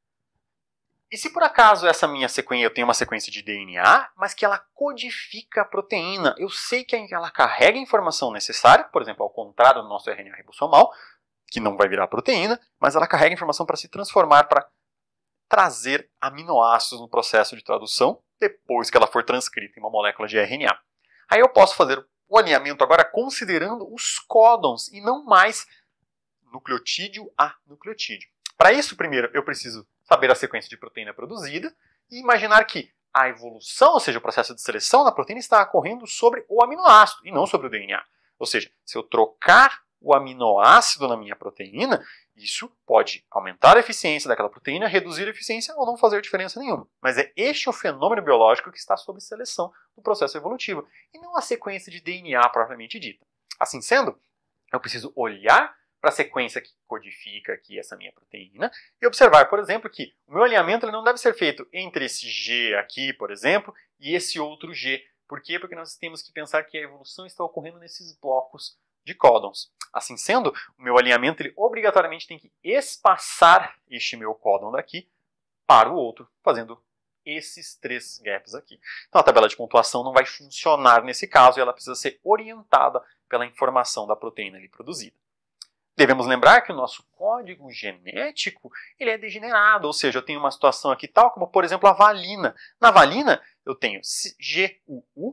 E se por acaso essa minha sequência, eu tenho uma sequência de DNA, mas que ela codifica a proteína, eu sei que ela carrega a informação necessária, por exemplo, ao contrário do nosso RNA ribossomal, que não vai virar proteína, mas ela carrega informação para se transformar, para trazer aminoácidos no processo de tradução, depois que ela for transcrita em uma molécula de RNA. Aí eu posso fazer o alinhamento agora considerando os códons e não mais nucleotídeo a nucleotídeo. Para isso, primeiro, eu preciso saber a sequência de proteína produzida e imaginar que a evolução, ou seja, o processo de seleção da proteína está ocorrendo sobre o aminoácido e não sobre o DNA. Ou seja, se eu trocar o aminoácido na minha proteína, isso pode aumentar a eficiência daquela proteína, reduzir a eficiência ou não fazer diferença nenhuma. Mas é este o fenômeno biológico que está sob seleção do processo evolutivo, e não a sequência de DNA propriamente dita. Assim sendo, eu preciso olhar para a sequência que codifica aqui essa minha proteína e observar, por exemplo, que o meu alinhamento ele não deve ser feito entre esse G aqui, por exemplo, e esse outro G. Por quê? Porque nós temos que pensar que a evolução está ocorrendo nesses blocos de códons. Assim sendo, o meu alinhamento ele obrigatoriamente tem que espaçar este meu códon daqui para o outro, fazendo esses 3 gaps aqui. Então a tabela de pontuação não vai funcionar nesse caso e ela precisa ser orientada pela informação da proteína ali produzida. Devemos lembrar que o nosso código genético ele é degenerado, ou seja, eu tenho uma situação aqui tal como, por exemplo, a valina. Na valina eu tenho GUU,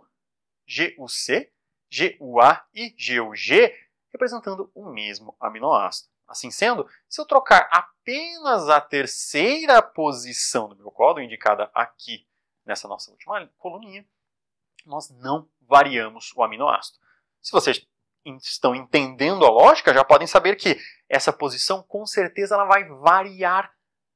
GUC, GUA e GUG representando o mesmo aminoácido. Assim sendo, se eu trocar apenas a terceira posição do meu códon, indicada aqui nessa nossa última coluninha, nós não variamos o aminoácido. Se vocês estão entendendo a lógica, já podem saber que essa posição com certeza ela vai variar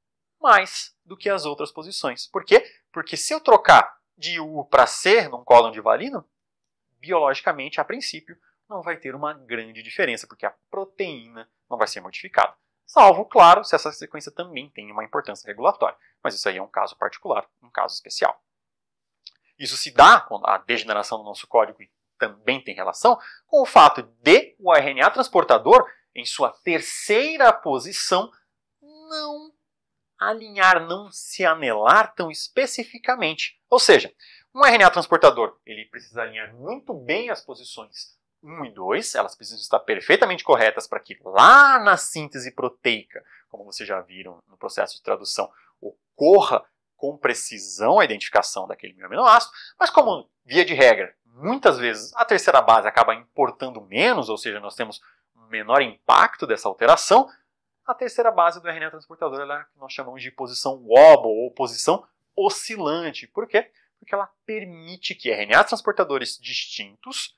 mais do que as outras posições. Por quê? Porque se eu trocar de U para C num códon de valina, biologicamente, a princípio, não vai ter uma grande diferença, porque a proteína não vai ser modificada. Salvo, claro, se essa sequência também tem uma importância regulatória. Mas isso aí é um caso particular, um caso especial. Isso se dá, a degeneração do nosso código também tem relação com o fato de o RNA transportador, em sua terceira posição, não alinhar, não se anelar tão especificamente. Ou seja, um RNA transportador ele precisa alinhar muito bem as posições 1 e 2, elas precisam estar perfeitamente corretas para que lá na síntese proteica, como vocês já viram no processo de tradução, ocorra com precisão a identificação daquele aminoácido, mas como via de regra, muitas vezes a terceira base acaba importando menos, ou seja, nós temos um menor impacto dessa alteração, a terceira base do RNA transportador é a que nós chamamos de posição wobble ou posição oscilante. Por quê? Porque ela permite que RNA transportadores distintos,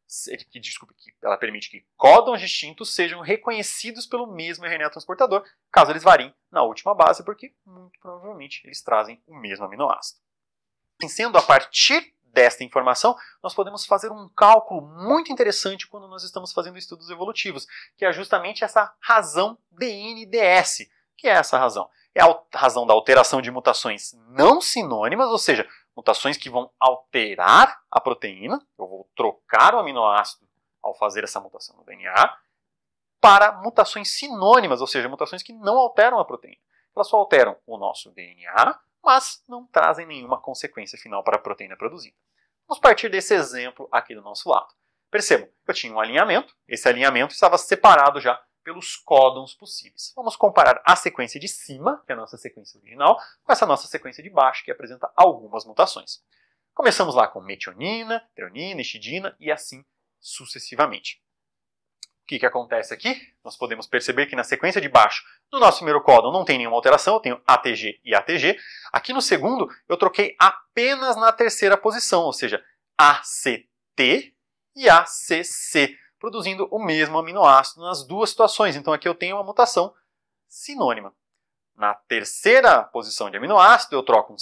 ela permite que códons distintos sejam reconhecidos pelo mesmo RNA transportador, caso eles variem na última base, porque muito provavelmente eles trazem o mesmo aminoácido. Assim sendo, a partir desta informação, nós podemos fazer um cálculo muito interessante quando nós estamos fazendo estudos evolutivos, que é justamente essa razão DN-DS. Que é essa razão? É a razão da alteração de mutações não sinônimas, ou seja, mutações que vão alterar a proteína, eu vou trocar o aminoácido ao fazer essa mutação no DNA, para mutações sinônimas, ou seja, mutações que não alteram a proteína. Elas só alteram o nosso DNA, mas não trazem nenhuma consequência final para a proteína produzida. Vamos partir desse exemplo aqui do nosso lado. Percebam, eu tinha um alinhamento, esse alinhamento estava separado já pelos códons possíveis. Vamos comparar a sequência de cima, que é a nossa sequência original, com essa nossa sequência de baixo, que apresenta algumas mutações. Começamos lá com metionina, treonina, histidina e assim sucessivamente. O que acontece aqui? Nós podemos perceber que na sequência de baixo, no nosso primeiro códon não tem nenhuma alteração, eu tenho ATG e ATG. Aqui no segundo, eu troquei apenas na terceira posição, ou seja, ACT e ACC, produzindo o mesmo aminoácido nas duas situações. Então aqui eu tenho uma mutação sinônima. Na terceira posição de aminoácido, eu troco um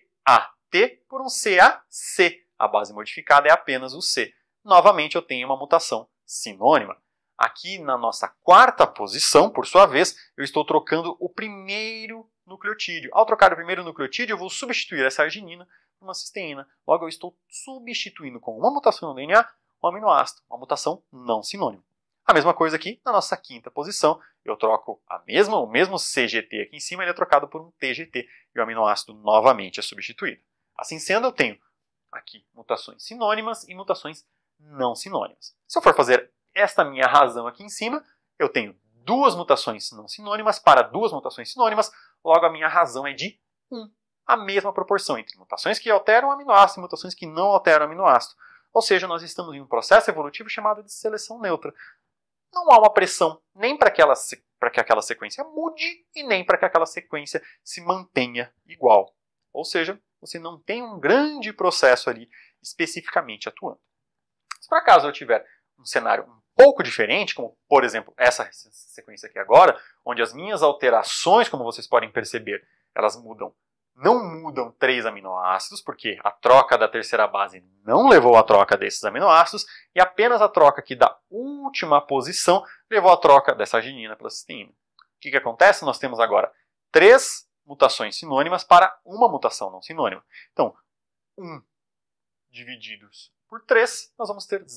CAT por um CAC. A base modificada é apenas o C. Novamente eu tenho uma mutação sinônima. Aqui na nossa quarta posição, por sua vez, eu estou trocando o primeiro nucleotídeo. Ao trocar o primeiro nucleotídeo, eu vou substituir essa arginina por uma cisteína. Logo, eu estou substituindo com uma mutação no DNA um aminoácido, uma mutação não sinônima. A mesma coisa aqui na nossa quinta posição, eu troco o mesmo CGT aqui em cima, ele é trocado por um TGT e o aminoácido novamente é substituído. Assim sendo, eu tenho aqui mutações sinônimas e mutações não sinônimas. Se eu for fazer esta minha razão aqui em cima, eu tenho duas mutações não sinônimas para duas mutações sinônimas, logo a minha razão é de 1. A mesma proporção entre mutações que alteram o aminoácido e mutações que não alteram o aminoácido. Ou seja, nós estamos em um processo evolutivo chamado de seleção neutra. Não há uma pressão nem para que aquela sequência mude e nem para que aquela sequência se mantenha igual. Ou seja, você não tem um grande processo ali especificamente atuando. Se por acaso eu tiver um cenário um pouco diferente, como por exemplo essa sequência aqui agora, onde as minhas alterações, como vocês podem perceber, elas não mudam 3 aminoácidos, porque a troca da terceira base não levou à troca desses aminoácidos, e apenas a troca aqui da última posição levou à troca dessa arginina pela cisteína. O que acontece? Nós temos agora 3 mutações sinônimas para uma mutação não sinônima. Então, 1 divididos por 3, nós vamos ter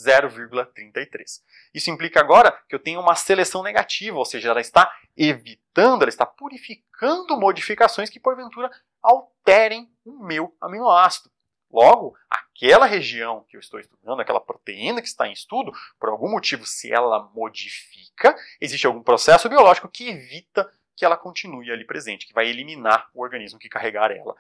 0,33. Isso implica agora que eu tenho uma seleção negativa, ou seja, ela está evitando, ela está purificando modificações que porventura alterem o meu aminoácido. Logo, aquela região que eu estou estudando, aquela proteína que está em estudo, por algum motivo, se ela modifica, existe algum processo biológico que evita que ela continue ali presente, que vai eliminar o organismo que carregar ela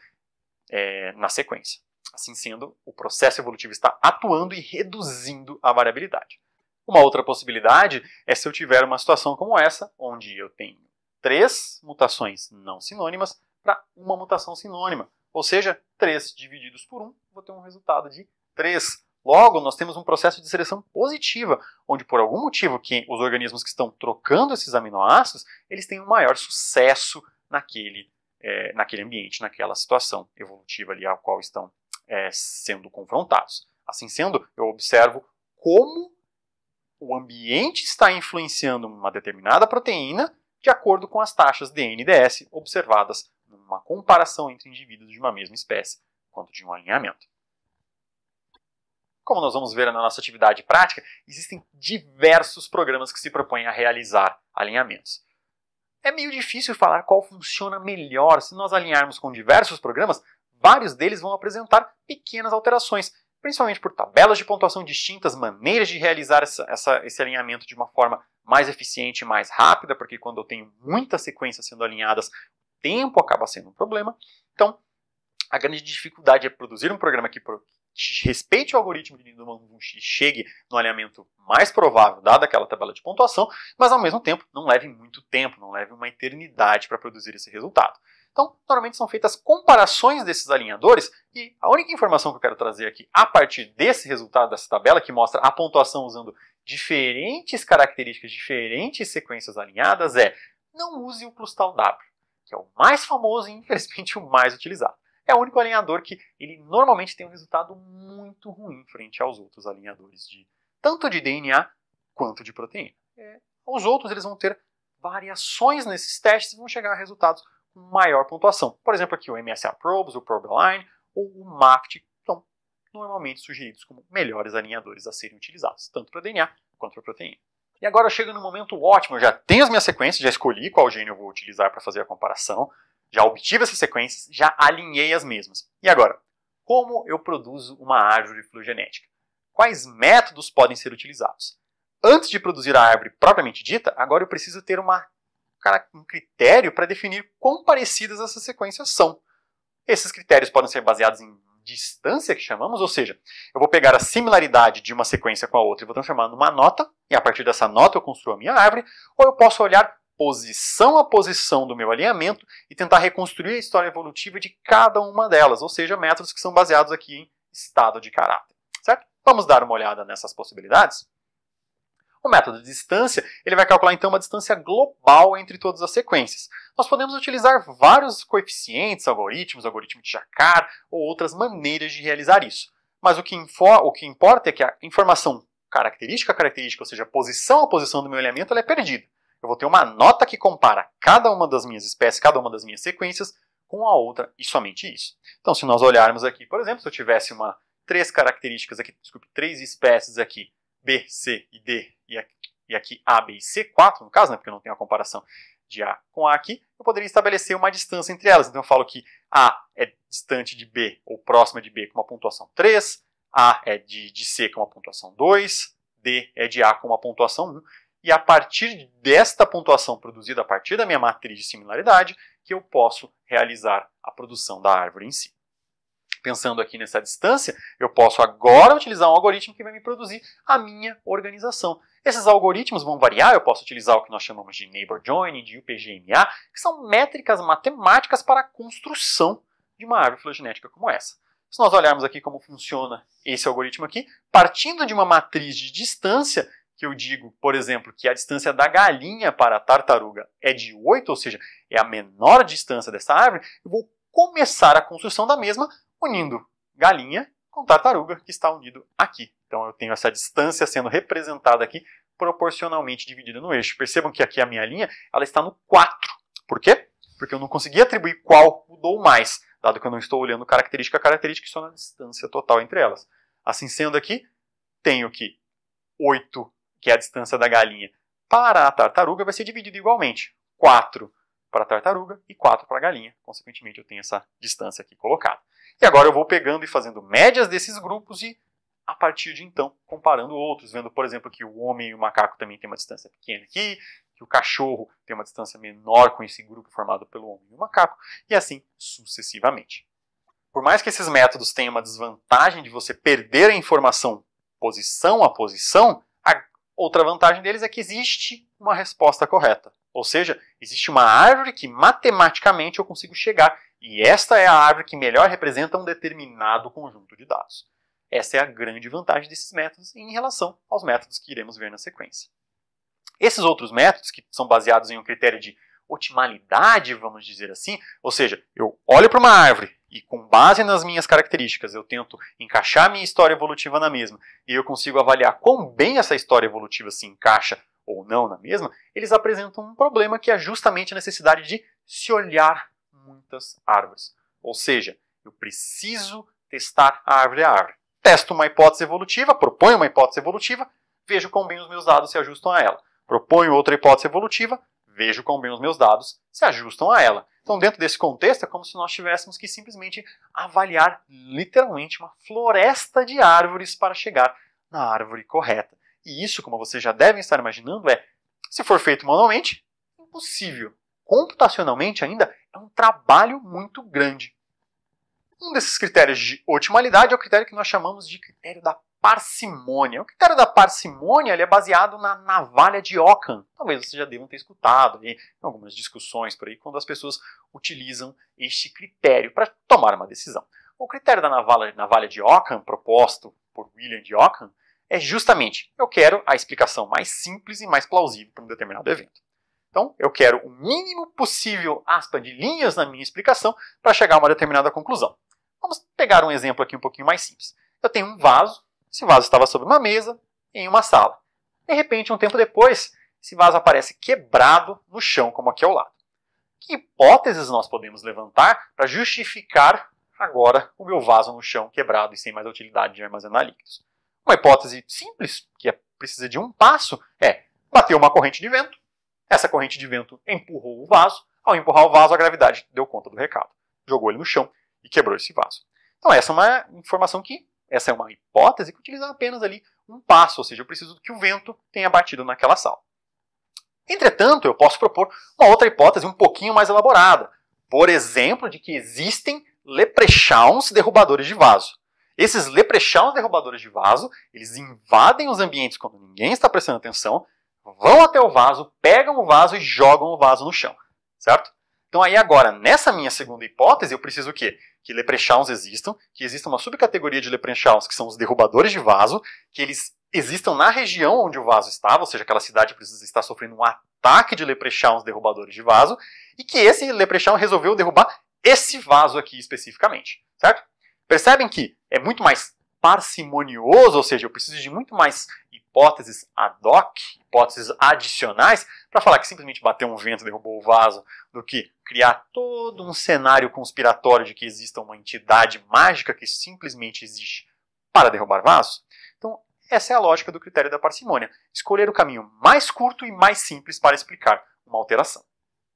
na sequência. Assim sendo, o processo evolutivo está atuando e reduzindo a variabilidade. Uma outra possibilidade é se eu tiver uma situação como essa, onde eu tenho 3 mutações não sinônimas para uma mutação sinônima. Ou seja, 3 divididos por 1, vou ter um resultado de 3. Logo, nós temos um processo de seleção positiva, onde por algum motivo que os organismos que estão trocando esses aminoácidos, eles têm um maior sucesso naquele ambiente, naquela situação evolutiva ali a qual estão sendo confrontados. Assim sendo, eu observo como o ambiente está influenciando uma determinada proteína de acordo com as taxas de NDS observadas numa comparação entre indivíduos de uma mesma espécie, quanto de um alinhamento. Como nós vamos ver na nossa atividade prática, existem diversos programas que se propõem a realizar alinhamentos. É meio difícil falar qual funciona melhor. Se nós alinharmos com diversos programas, vários deles vão apresentar pequenas alterações, principalmente por tabelas de pontuação distintas, maneiras de realizar esse alinhamento de uma forma mais eficiente e mais rápida, porque quando eu tenho muitas sequências sendo alinhadas, o tempo acaba sendo um problema. Então, a grande dificuldade é produzir um programa que respeite o algoritmo de Lindemann-Wunsch e chegue no alinhamento mais provável, dada aquela tabela de pontuação, mas ao mesmo tempo não leve muito tempo, não leve uma eternidade para produzir esse resultado. Então, normalmente são feitas comparações desses alinhadores e a única informação que eu quero trazer aqui a partir desse resultado dessa tabela, que mostra a pontuação usando diferentes características, diferentes sequências alinhadas, não use o Clustal W, que é o mais famoso e infelizmente o mais utilizado. É o único alinhador que ele normalmente tem um resultado muito ruim frente aos outros alinhadores, tanto de DNA quanto de proteína. Os outros eles vão ter variações nesses testes e vão chegar a resultados com maior pontuação. Por exemplo, aqui o MSA-Probes, o Probeline ou o MAFT são normalmente sugeridos como melhores alinhadores a serem utilizados, tanto para DNA quanto para proteína. E agora eu chego no momento ótimo, eu já tenho as minhas sequências, já escolhi qual gene eu vou utilizar para fazer a comparação, já obtive essas sequências, já alinhei as mesmas. E agora, como eu produzo uma árvore filogenética? quais métodos podem ser utilizados. Antes de produzir a árvore propriamente dita, agora eu preciso ter um critério para definir quão parecidas essas sequências são. Esses critérios podem ser baseados em distância, que chamamos, ou seja, eu vou pegar a similaridade de uma sequência com a outra e vou transformar numa nota, e a partir dessa nota eu construo a minha árvore, ou eu posso olhar posição a posição do meu alinhamento e tentar reconstruir a história evolutiva de cada uma delas, ou seja, métodos que são baseados aqui em estado de caráter, certo? Vamos dar uma olhada nessas possibilidades? O método de distância, ele vai calcular então uma distância global entre todas as sequências. Nós podemos utilizar vários coeficientes, algoritmos, algoritmo de Jacquard ou outras maneiras de realizar isso. Mas o que importa é que a informação característica, ou seja, posição a posição do meu alinhamento, ela é perdida. Eu vou ter uma nota que compara cada uma das minhas espécies, cada uma das minhas sequências com a outra e somente isso. Então, se nós olharmos aqui, por exemplo, se eu tivesse três características aqui, três espécies aqui, B, C e D, e aqui A, B e C, 4 no caso, né, porque eu não tenho a comparação de A com A aqui, eu poderia estabelecer uma distância entre elas. Então eu falo que A é distante de B, ou próxima de B, com uma pontuação 3, A é de C com uma pontuação 2, D é de A com uma pontuação 1, e a partir desta pontuação produzida a partir da minha matriz de similaridade, que eu posso realizar a produção da árvore em si. Pensando aqui nessa distância, eu posso agora utilizar um algoritmo que vai me produzir a minha organização. Esses algoritmos vão variar, eu posso utilizar o que nós chamamos de Neighbor Joining, de UPGMA, que são métricas matemáticas para a construção de uma árvore filogenética como essa. Se nós olharmos aqui como funciona esse algoritmo aqui, partindo de uma matriz de distância, que eu digo, por exemplo, que a distância da galinha para a tartaruga é de 8, ou seja, é a menor distância dessa árvore, eu vou começar a construção da mesma unindo galinha com tartaruga, que está unido aqui. Então eu tenho essa distância sendo representada aqui proporcionalmente dividida no eixo. Percebam que aqui a minha linha ela está no 4. Por quê? Porque eu não consegui atribuir qual mudou mais, dado que eu não estou olhando característica a característica, só na distância total entre elas. Assim sendo aqui, tenho que 8, que é a distância da galinha, para a tartaruga vai ser dividido igualmente. 4 para a tartaruga e 4 para a galinha. Consequentemente, eu tenho essa distância aqui colocada. E agora eu vou pegando e fazendo médias desses grupos e, a partir de então, comparando outros, vendo, por exemplo, que o homem e o macaco também tem uma distância pequena aqui, que o cachorro tem uma distância menor com esse grupo formado pelo homem e o macaco, e assim sucessivamente. Por mais que esses métodos tenham uma desvantagem de você perder a informação posição a posição, a outra vantagem deles é que existe uma resposta correta. Ou seja, existe uma árvore que matematicamente eu consigo chegar. E esta é a árvore que melhor representa um determinado conjunto de dados. Essa é a grande vantagem desses métodos em relação aos métodos que iremos ver na sequência. Esses outros métodos, que são baseados em um critério de otimalidade, vamos dizer assim, ou seja, eu olho para uma árvore e com base nas minhas características eu tento encaixar a minha história evolutiva na mesma e eu consigo avaliar quão bem essa história evolutiva se encaixa ou não na mesma, eles apresentam um problema que é justamente a necessidade de se olhar muitas árvores. Ou seja, eu preciso testar a árvore. Testo uma hipótese evolutiva, proponho uma hipótese evolutiva, vejo quão bem os meus dados se ajustam a ela. Proponho outra hipótese evolutiva, vejo quão bem os meus dados se ajustam a ela. Então, dentro desse contexto, é como se nós tivéssemos que simplesmente avaliar literalmente uma floresta de árvores para chegar na árvore correta. E isso, como vocês já devem estar imaginando, se for feito manualmente, impossível. Computacionalmente ainda, é um trabalho muito grande. Um desses critérios de otimalidade é o critério que nós chamamos de critério da parcimônia. O critério da parcimônia ele é baseado na navalha de Ockham. Talvez vocês já devam ter escutado em algumas discussões por aí, quando as pessoas utilizam este critério para tomar uma decisão. O critério da navalha de Ockham, proposto por William de Ockham, é justamente, eu quero a explicação mais simples e mais plausível para um determinado evento. Então, eu quero o mínimo possível, de linhas na minha explicação para chegar a uma determinada conclusão. Vamos pegar um exemplo aqui um pouquinho mais simples. Eu tenho um vaso, esse vaso estava sobre uma mesa em uma sala. De repente, um tempo depois, esse vaso aparece quebrado no chão, como aqui ao lado. Que hipóteses nós podemos levantar para justificar agora o meu vaso no chão quebrado e sem mais utilidade de armazenar líquidos? Uma hipótese simples, que precisa de um passo, é bater uma corrente de vento. Essa corrente de vento empurrou o vaso. Ao empurrar o vaso, a gravidade deu conta do recado. Jogou ele no chão e quebrou esse vaso. Então essa é uma informação que essa é uma hipótese que utiliza apenas ali um passo, ou seja, eu preciso que o vento tenha batido naquela sala. Entretanto, eu posso propor uma outra hipótese um pouquinho mais elaborada. Por exemplo, de que existem leprechauns derrubadores de vaso. Esses leprechauns derrubadores de vaso, eles invadem os ambientes quando ninguém está prestando atenção, vão até o vaso, pegam o vaso e jogam o vaso no chão, certo? Então aí agora, nessa minha segunda hipótese, eu preciso o quê? Que leprechauns existam, que exista uma subcategoria de leprechauns que são os derrubadores de vaso, que eles existam na região onde o vaso estava, ou seja, aquela cidade precisa estar sofrendo um ataque de leprechauns derrubadores de vaso, e que esse leprechaun resolveu derrubar esse vaso aqui especificamente, certo? Percebem que é muito mais parcimonioso, ou seja, eu preciso de muito mais hipóteses ad hoc, hipóteses adicionais, para falar que simplesmente bateu um vento e derrubou o vaso, do que criar todo um cenário conspiratório de que exista uma entidade mágica que simplesmente existe para derrubar vasos. Então, essa é a lógica do critério da parcimônia. Escolher o caminho mais curto e mais simples para explicar uma alteração.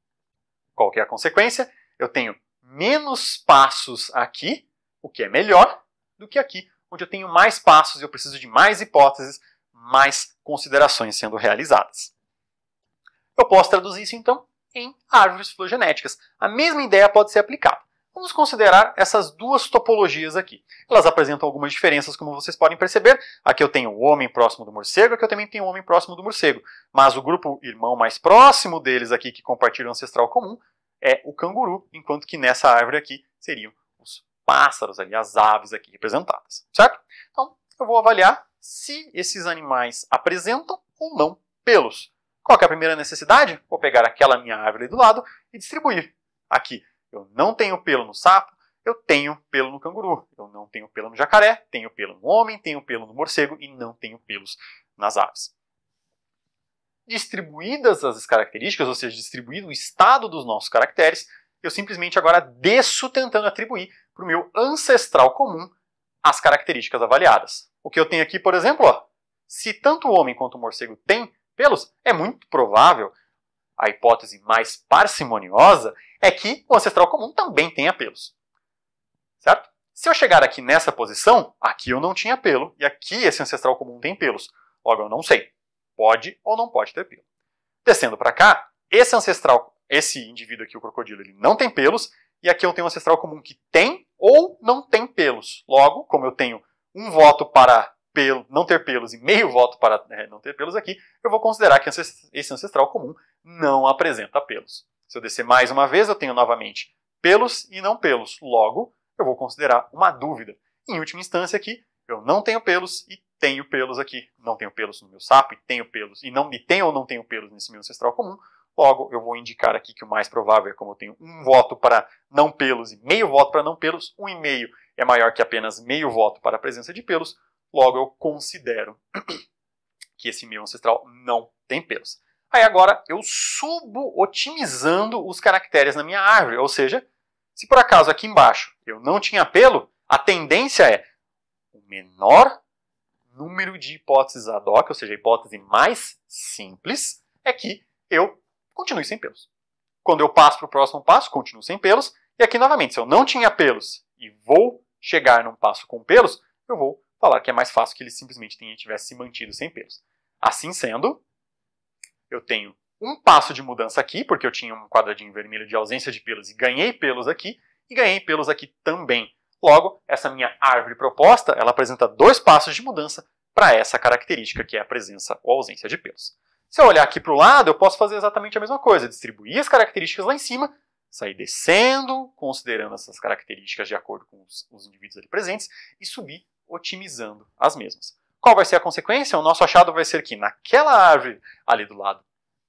Qual que é a consequência? Eu tenho menos passos aqui, o que é melhor, do que aqui, onde eu tenho mais passos e eu preciso de mais hipóteses, mais considerações sendo realizadas. Eu posso traduzir isso, então, em árvores filogenéticas. A mesma ideia pode ser aplicada. Vamos considerar essas duas topologias aqui. Elas apresentam algumas diferenças, como vocês podem perceber. Aqui eu tenho o homem próximo do morcego, aqui eu também tenho o homem próximo do morcego. Mas o grupo irmão mais próximo deles aqui, que compartilha um ancestral comum, é o canguru, enquanto que nessa árvore aqui seriam os pássaros, ali, as aves aqui representadas, certo? Então, eu vou avaliar se esses animais apresentam ou não pelos. Qual que é a primeira necessidade? Vou pegar aquela minha árvore do lado e distribuir. Aqui, eu não tenho pelo no sapo, eu tenho pelo no canguru. Eu não tenho pelo no jacaré, tenho pelo no homem, tenho pelo no morcego e não tenho pelos nas aves. Distribuídas as características, ou seja, distribuído o estado dos nossos caracteres, eu simplesmente agora desço tentando atribuir para o meu ancestral comum as características avaliadas. O que eu tenho aqui, por exemplo, ó, se tanto o homem quanto o morcego têm pelos, é muito provável, a hipótese mais parcimoniosa, é que o ancestral comum também tenha pelos. Certo? Se eu chegar aqui nessa posição, aqui eu não tinha pelo, e aqui esse ancestral comum tem pelos. Logo, eu não sei. Pode ou não pode ter pelo. Descendo para cá, esse indivíduo aqui, o crocodilo, ele não tem pelos, e aqui eu tenho um ancestral comum que tem ou não tem pelos. Logo, como eu tenho um voto para não ter pelos e meio voto para não ter pelos aqui, eu vou considerar que esse ancestral comum não apresenta pelos. Se eu descer mais uma vez, eu tenho novamente pelos e não pelos. Logo, eu vou considerar uma dúvida. Em última instância aqui, eu não tenho pelos e tenho pelos aqui. Não tenho pelos no meu sapo e tenho pelos. E tenho ou não tenho pelos nesse meu ancestral comum. Logo, eu vou indicar aqui que o mais provável é como eu tenho um voto para não pelos e meio voto para não pelos, 1,5 é maior que apenas meio voto para a presença de pelos. Logo, eu considero que esse meu ancestral não tem pelos. Aí agora eu subo otimizando os caracteres na minha árvore. Ou seja, se por acaso aqui embaixo eu não tinha pelo, a tendência é o menor número de hipóteses ad hoc, ou seja, a hipótese mais simples, é que eu continue sem pelos. Quando eu passo para o próximo passo, continuo sem pelos. E aqui novamente, se eu não tinha pelos e vou chegar num passo com pelos, eu vou falar que é mais fácil que ele simplesmente tivesse se mantido sem pelos. Assim sendo, eu tenho um passo de mudança aqui, porque eu tinha um quadradinho vermelho de ausência de pelos e ganhei pelos aqui também. Logo, essa minha árvore proposta, ela apresenta 2 passos de mudança para essa característica, que é a presença ou ausência de pelos. Se eu olhar aqui para o lado, eu posso fazer exatamente a mesma coisa, distribuir as características lá em cima, sair descendo, considerando essas características de acordo com os indivíduos ali presentes, e subir otimizando as mesmas. Qual vai ser a consequência? O nosso achado vai ser que naquela árvore ali do lado,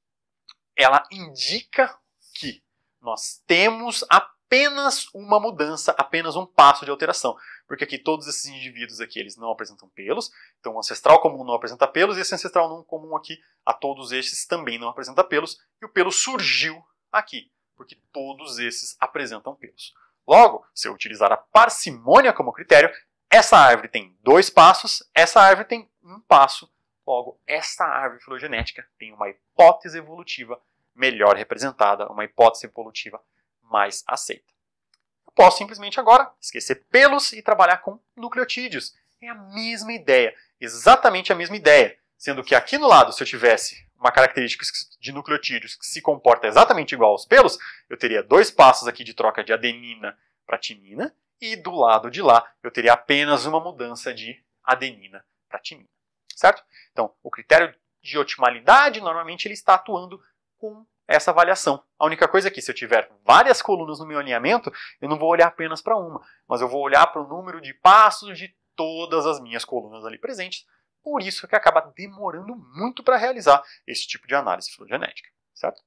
ela indica que nós temos apenas uma mudança, apenas um passo de alteração. Porque aqui todos esses indivíduos aqui, eles não apresentam pelos, então o ancestral comum não apresenta pelos, e esse ancestral não comum aqui, a todos estes também não apresenta pelos, e o pelo surgiu aqui, porque todos esses apresentam pelos. Logo, se eu utilizar a parcimônia como critério, essa árvore tem 2 passos, essa árvore tem 1 passo. Logo, essa árvore filogenética tem uma hipótese evolutiva melhor representada, uma hipótese evolutiva mais aceita. Eu posso simplesmente agora esquecer pelos e trabalhar com nucleotídeos. É a mesma ideia, exatamente a mesma ideia. Sendo que aqui no lado, se eu tivesse uma característica de nucleotídeos que se comporta exatamente igual aos pelos, eu teria 2 passos aqui de troca de adenina para timina, e do lado de lá eu teria apenas uma mudança de adenina para timina. Certo? Então, o critério de otimalidade, normalmente, ele está atuando com essa avaliação. A única coisa é que, se eu tiver várias colunas no meu alinhamento, eu não vou olhar apenas para uma, mas eu vou olhar para o número de passos de todas as minhas colunas ali presentes. Por isso que acaba demorando muito para realizar esse tipo de análise filogenética. Certo?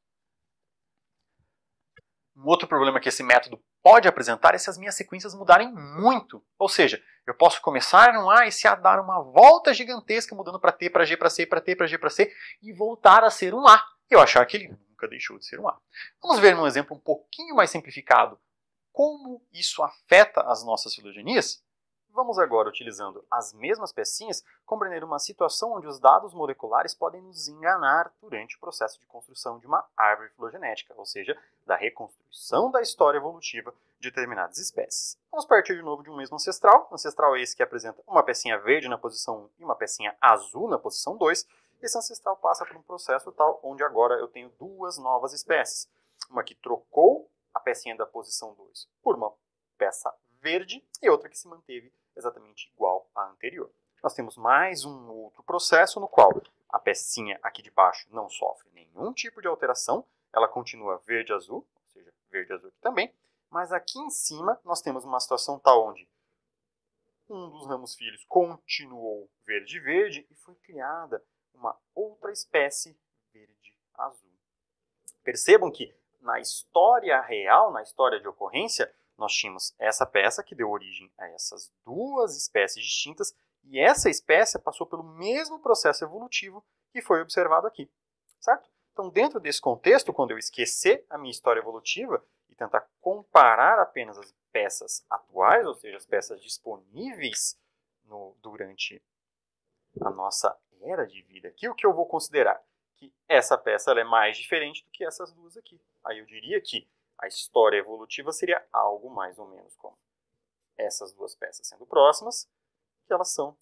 Um outro problema que esse método pode apresentar é se as minhas sequências mudarem muito. Ou seja, eu posso começar num A e se A dar uma volta gigantesca, mudando para T, para G, para C, para T, para G, para C, e voltar a ser um A. E eu achar que ele nunca deixou de ser um A. Vamos ver num exemplo um pouquinho mais simplificado como isso afeta as nossas filogenias? Vamos agora, utilizando as mesmas pecinhas, compreender uma situação onde os dados moleculares podem nos enganar durante o processo de construção de uma árvore filogenética, ou seja, da reconstrução da história evolutiva de determinadas espécies. Vamos partir de novo de um mesmo ancestral. O ancestral é esse que apresenta uma pecinha verde na posição 1 e uma pecinha azul na posição 2. Esse ancestral passa por um processo tal onde agora eu tenho 2 novas espécies. Uma que trocou a pecinha da posição 2 por uma peça verde e outra que se manteve exatamente igual à anterior. Nós temos mais um outro processo no qual a pecinha aqui de baixo não sofre nenhum tipo de alteração, ela continua verde-azul, ou seja, verde-azul aqui também, mas aqui em cima nós temos uma situação tal onde um dos ramos filhos continuou verde-verde e foi criada uma outra espécie verde-azul. Percebam que na história real, na história de ocorrência, nós tínhamos essa peça que deu origem a essas 2 espécies distintas e essa espécie passou pelo mesmo processo evolutivo que foi observado aqui, certo? Então, dentro desse contexto, quando eu esquecer a minha história evolutiva e tentar comparar apenas as peças atuais, ou seja, as peças disponíveis durante a nossa era de vida aqui, o que eu vou considerar? Que essa peça ela é mais diferente do que essas 2 aqui. Aí eu diria que a história evolutiva seria algo mais ou menos como essas 2 peças sendo próximas, que elas são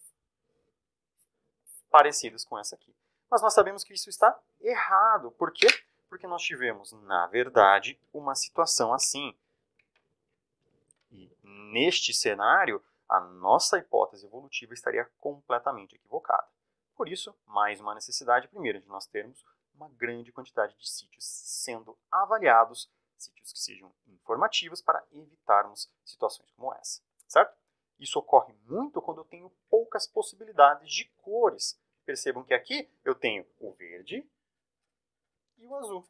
parecidas com essa aqui. Mas nós sabemos que isso está errado. Por quê? Porque nós tivemos, na verdade, uma situação assim. E neste cenário, a nossa hipótese evolutiva estaria completamente equivocada. Por isso, mais uma necessidade, primeiro, de nós termos uma grande quantidade de sítios sendo avaliados, sítios que sejam informativos para evitarmos situações como essa, certo? Isso ocorre muito quando eu tenho poucas possibilidades de cores. Percebam que aqui eu tenho o verde e o azul.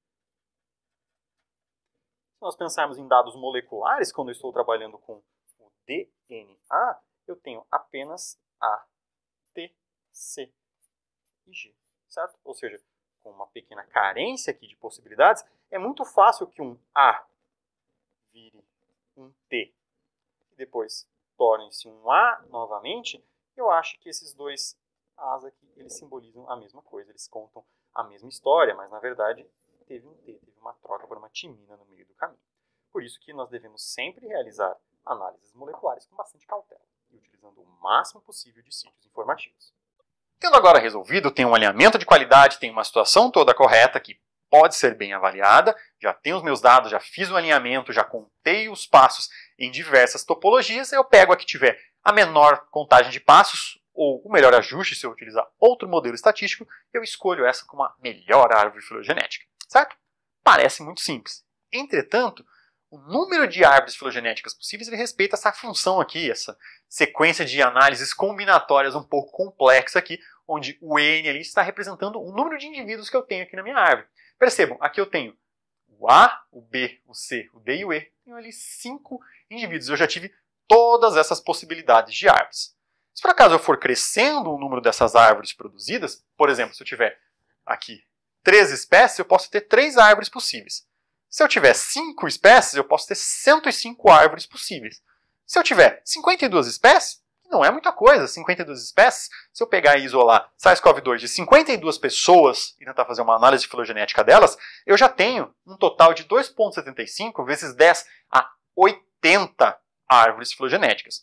Se nós pensarmos em dados moleculares, quando eu estou trabalhando com o DNA, eu tenho apenas A, T, C e G, certo? Ou seja, com uma pequena carência aqui de possibilidades, é muito fácil que um A vire um T e depois torne-se um A novamente. Eu acho que esses 2 A's aqui, eles simbolizam a mesma coisa, eles contam a mesma história, mas na verdade teve um T, teve uma troca por uma timina no meio do caminho. Por isso que nós devemos sempre realizar análises moleculares com bastante cautela e utilizando o máximo possível de sítios informativos. Tendo agora resolvido, tem um alinhamento de qualidade, tem uma situação toda correta que pode ser bem avaliada, já tenho os meus dados, já fiz o alinhamento, já contei os passos em diversas topologias, eu pego a que tiver a menor contagem de passos, ou o melhor ajuste se eu utilizar outro modelo estatístico, eu escolho essa como a melhor árvore filogenética, certo? Parece muito simples. Entretanto, o número de árvores filogenéticas possíveis ele respeita essa função aqui, essa sequência de análises combinatórias um pouco complexa aqui, onde o N ali está representando o número de indivíduos que eu tenho aqui na minha árvore. Percebam, aqui eu tenho o A, o B, o C, o D e o E. Tenho ali 5 indivíduos. Eu já tive todas essas possibilidades de árvores. Se por acaso eu for crescendo o número dessas árvores produzidas, por exemplo, se eu tiver aqui 3 espécies, eu posso ter 3 árvores possíveis. Se eu tiver 5 espécies, eu posso ter 105 árvores possíveis. Se eu tiver 52 espécies, não é muita coisa, 52 espécies, se eu pegar e isolar SARS-CoV-2 de 52 pessoas e tentar fazer uma análise filogenética delas, eu já tenho um total de 2,75 vezes 10 a 80 árvores filogenéticas.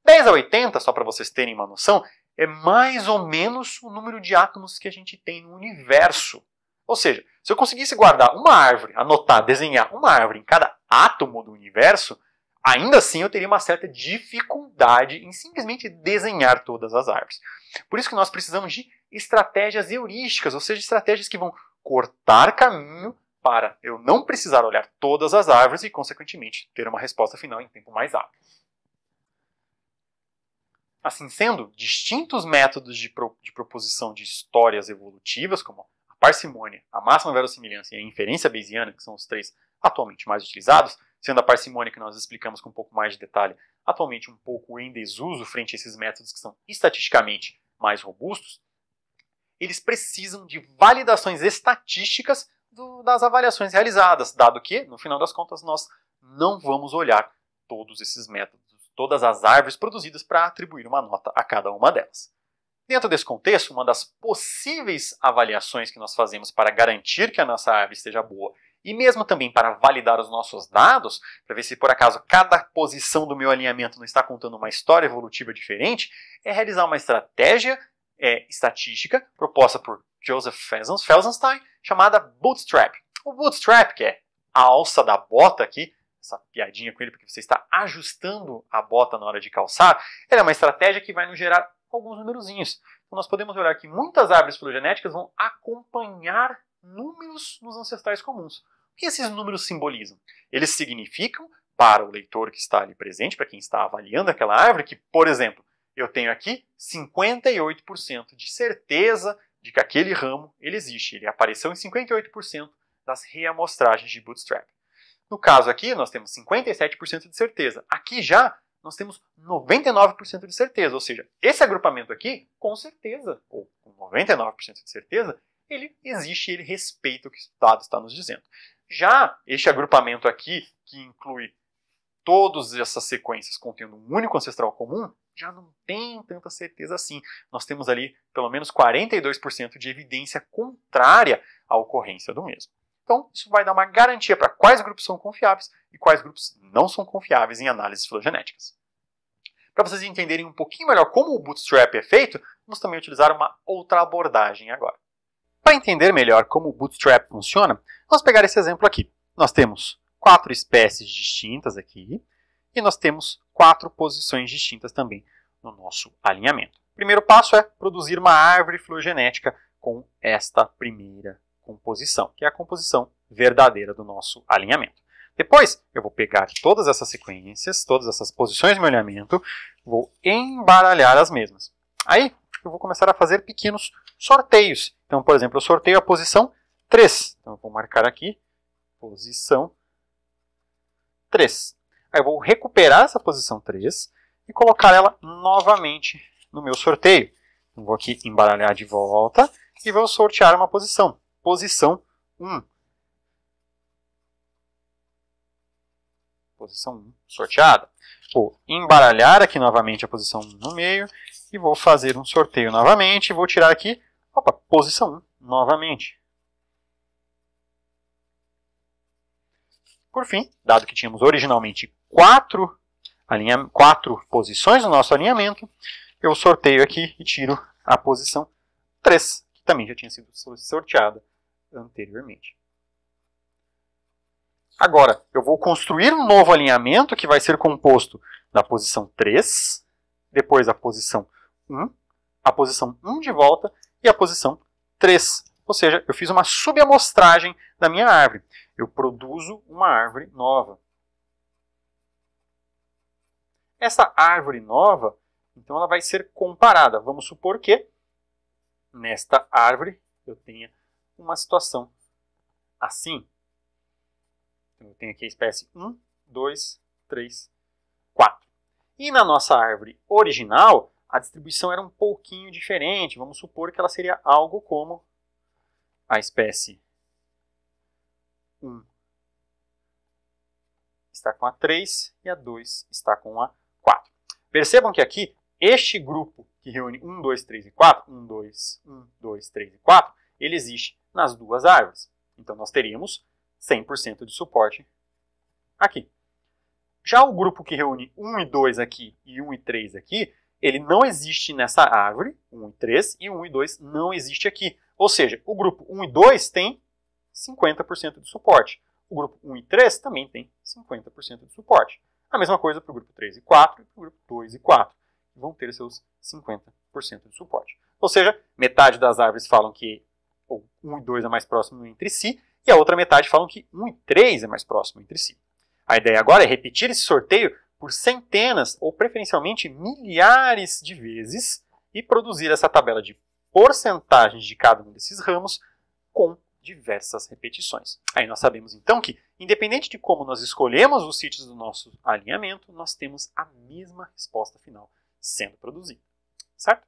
10 a 80, só para vocês terem uma noção, é mais ou menos o número de átomos que a gente tem no universo. Ou seja, se eu conseguisse guardar uma árvore, anotar, desenhar uma árvore em cada átomo do universo, ainda assim eu teria uma certa dificuldade em simplesmente desenhar todas as árvores. Por isso que nós precisamos de estratégias heurísticas, ou seja, estratégias que vão cortar caminho para eu não precisar olhar todas as árvores e, consequentemente, ter uma resposta final em tempo mais rápido. Assim sendo, distintos métodos de proposição de histórias evolutivas, como a parcimônia, a máxima verossimilhança e a inferência bayesiana, que são os três atualmente mais utilizados, sendo a parcimônia, que nós explicamos com um pouco mais de detalhe, atualmente um pouco em desuso frente a esses métodos que são estatisticamente mais robustos, eles precisam de validações estatísticas das avaliações realizadas, dado que, no final das contas, nós não vamos olhar todos esses métodos, todas as árvores produzidas para atribuir uma nota a cada uma delas. Dentro desse contexto, uma das possíveis avaliações que nós fazemos para garantir que a nossa árvore esteja boa e mesmo também para validar os nossos dados, para ver se por acaso cada posição do meu alinhamento não está contando uma história evolutiva diferente, é realizar uma estratégia estatística proposta por Joseph Felsenstein, chamada Bootstrap. O Bootstrap, que é a alça da bota aqui, essa piadinha com ele porque você está ajustando a bota na hora de calçar, ela é uma estratégia que vai nos gerar alguns numerozinhos. Então nós podemos olhar que muitas árvores filogenéticas vão acompanhar números nos ancestrais comuns. O que esses números simbolizam? Eles significam, para o leitor que está ali presente, para quem está avaliando aquela árvore, que, por exemplo, eu tenho aqui 58% de certeza de que aquele ramo ele existe. Ele apareceu em 58% das reamostragens de Bootstrap. No caso aqui, nós temos 57% de certeza. Aqui já nós temos 99% de certeza. Ou seja, esse agrupamento aqui, com certeza, ou com 99% de certeza, ele existe e ele respeita o que o dado está nos dizendo. Já este agrupamento aqui, que inclui todas essas sequências contendo um único ancestral comum, já não tem tanta certeza assim. Nós temos ali pelo menos 42% de evidência contrária à ocorrência do mesmo. Então, isso vai dar uma garantia para quais grupos são confiáveis e quais grupos não são confiáveis em análises filogenéticas. Para vocês entenderem um pouquinho melhor como o Bootstrap é feito, vamos também utilizar uma outra abordagem agora. Para entender melhor como o Bootstrap funciona, vamos pegar esse exemplo aqui. Nós temos 4 espécies distintas aqui e nós temos 4 posições distintas também no nosso alinhamento. O primeiro passo é produzir uma árvore filogenética com esta primeira composição, que é a composição verdadeira do nosso alinhamento. Depois, eu vou pegar todas essas sequências, todas essas posições do meu alinhamento, vou embaralhar as mesmas. Aí, eu vou começar a fazer pequenos sorteios. Então, por exemplo, eu sorteio a posição 3. Então, eu vou marcar aqui, posição 3. Aí eu vou recuperar essa posição 3 e colocar ela novamente no meu sorteio. Então, vou aqui embaralhar de volta e vou sortear uma posição. Posição 1. Posição 1 sorteada. Vou embaralhar aqui novamente a posição 1 no meio e vou fazer um sorteio novamente. Vou tirar aqui, posição 1 novamente. Por fim, dado que tínhamos originalmente 4 posições no nosso alinhamento, eu sorteio aqui e tiro a posição 3, que também já tinha sido sorteada anteriormente. Agora, eu vou construir um novo alinhamento que vai ser composto da posição 3, depois a posição 1, a posição 1 de volta e a posição 3. Ou seja, eu fiz uma subamostragem da minha árvore. Eu produzo uma árvore nova. Essa árvore nova, então, ela vai ser comparada. Vamos supor que nesta árvore eu tenha uma situação assim. Então, eu tenho aqui a espécie 1, 2, 3, 4. E na nossa árvore original, a distribuição era um pouquinho diferente. Vamos supor que ela seria algo como a espécie 1 está com a 3 e a 2 está com a 4. Percebam que aqui, este grupo que reúne 1, 2, 3 e 4, 1, 2, 1, 2, 3 e 4, ele existe nas duas árvores. Então, nós teríamos 100% de suporte aqui. Já o grupo que reúne 1 e 2 aqui e 1 e 3 aqui, ele não existe nessa árvore, 1 e 3, e 1 e 2 não existe aqui. Ou seja, o grupo 1 e 2 tem 50% de suporte. O grupo 1 e 3 também tem 50% de suporte. A mesma coisa para o grupo 3 e 4 e para o grupo 2 e 4. Vão ter seus 50% de suporte. Ou seja, metade das árvores falam que 1 e 2 é mais próximo entre si, e a outra metade falam que 1 e 3 é mais próximo entre si. A ideia agora é repetir esse sorteio por centenas ou preferencialmente milhares de vezes e produzir essa tabela de porcentagens de cada um desses ramos com diversas repetições. Aí nós sabemos então que, independente de como nós escolhemos os sítios do nosso alinhamento, nós temos a mesma resposta final sendo produzida. Certo?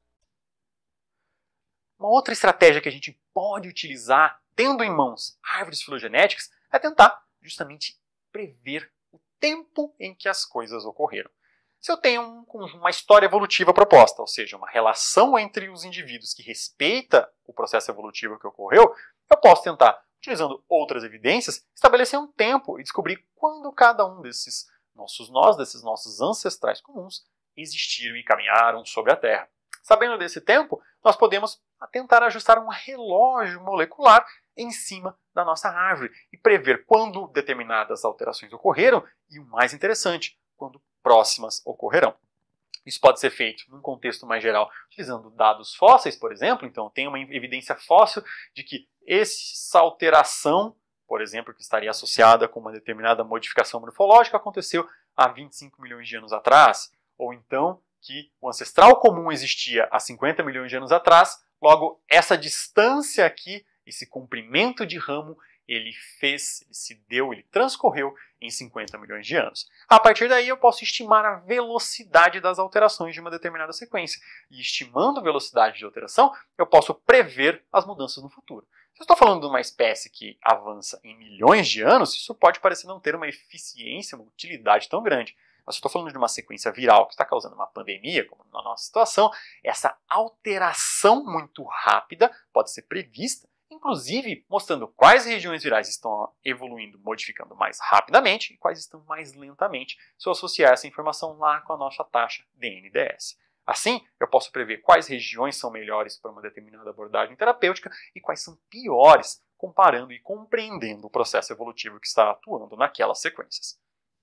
Uma outra estratégia que a gente pode utilizar, tendo em mãos árvores filogenéticas, é tentar justamente prever o tempo em que as coisas ocorreram. Se eu tenho uma história evolutiva proposta, ou seja, uma relação entre os indivíduos que respeita o processo evolutivo que ocorreu, eu posso tentar, utilizando outras evidências, estabelecer um tempo e descobrir quando cada um desses nossos nós, desses nossos ancestrais comuns, existiram e caminharam sobre a Terra. Sabendo desse tempo, nós podemos tentar ajustar um relógio molecular em cima da nossa árvore e prever quando determinadas alterações ocorreram e, o mais interessante, quando próximas ocorrerão. Isso pode ser feito num contexto mais geral, utilizando dados fósseis, por exemplo. Então, tem uma evidência fóssil de que essa alteração, por exemplo, que estaria associada com uma determinada modificação morfológica, aconteceu há 25 milhões de anos atrás, ou então que o ancestral comum existia há 50 milhões de anos atrás, logo essa distância aqui, esse comprimento de ramo, ele transcorreu em 50 milhões de anos. A partir daí eu posso estimar a velocidade das alterações de uma determinada sequência. E estimando a velocidade de alteração, eu posso prever as mudanças no futuro. Se eu estou falando de uma espécie que avança em milhões de anos, isso pode parecer não ter uma eficiência, uma utilidade tão grande. Mas se eu estou falando de uma sequência viral que está causando uma pandemia, como na nossa situação, essa alteração muito rápida pode ser prevista, inclusive mostrando quais regiões virais estão evoluindo, modificando mais rapidamente e quais estão mais lentamente, se eu associar essa informação lá com a nossa taxa DNDS. Assim, eu posso prever quais regiões são melhores para uma determinada abordagem terapêutica e quais são piores, comparando e compreendendo o processo evolutivo que está atuando naquelas sequências.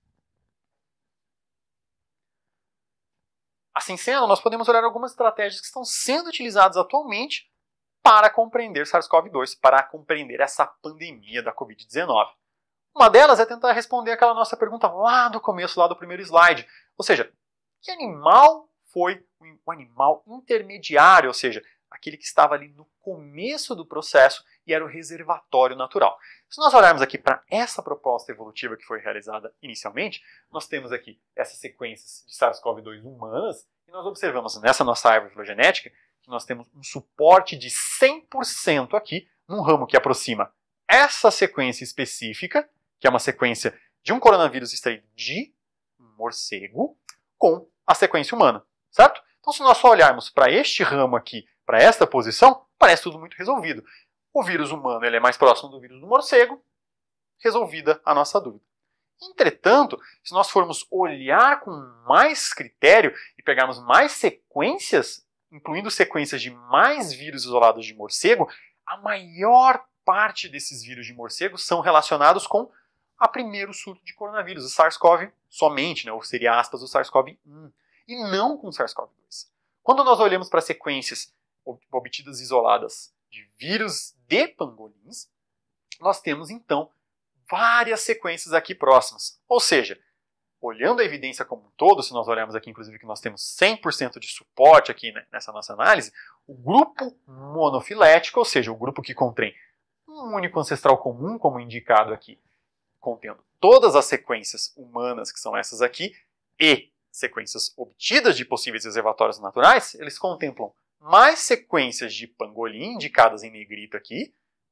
Assim sendo, nós podemos olhar algumas estratégias que estão sendo utilizadas atualmente para compreender SARS-CoV-2, para compreender essa pandemia da Covid-19. Uma delas é tentar responder aquela nossa pergunta lá do começo, lá do primeiro slide. Ou seja, que animal foi o animal intermediário, ou seja, aquele que estava ali no começo do processo e era o reservatório natural. Se nós olharmos aqui para essa proposta evolutiva que foi realizada inicialmente, nós temos aqui essas sequências de SARS-CoV-2 humanas e nós observamos nessa nossa árvore filogenética que nós temos um suporte de 100% aqui num ramo que aproxima essa sequência específica, que é uma sequência de um coronavírus extraído de um morcego, com a sequência humana, certo? Então, se nós só olharmos para este ramo aqui, para esta posição, parece tudo muito resolvido. O vírus humano ele é mais próximo do vírus do morcego, resolvida a nossa dúvida. Entretanto, se nós formos olhar com mais critério e pegarmos mais sequências, incluindo sequências de mais vírus isolados de morcego, a maior parte desses vírus de morcego são relacionados com o primeiro surto de coronavírus, o SARS-CoV somente, ou seria aspas, o SARS-CoV-1, e não com o SARS-CoV-2. Quando nós olhamos para sequências obtidas isoladas de vírus de pangolins, nós temos então várias sequências aqui próximas. Ou seja, olhando a evidência como um todo, se nós olharmos aqui, inclusive, que nós temos 100% de suporte aqui, né, nessa nossa análise, o grupo monofilético, ou seja, o grupo que contém um único ancestral comum, como indicado aqui, contendo todas as sequências humanas, que são essas aqui, e sequências obtidas de possíveis reservatórios naturais, eles contemplam mais sequências de pangolim, indicadas em negrito aqui,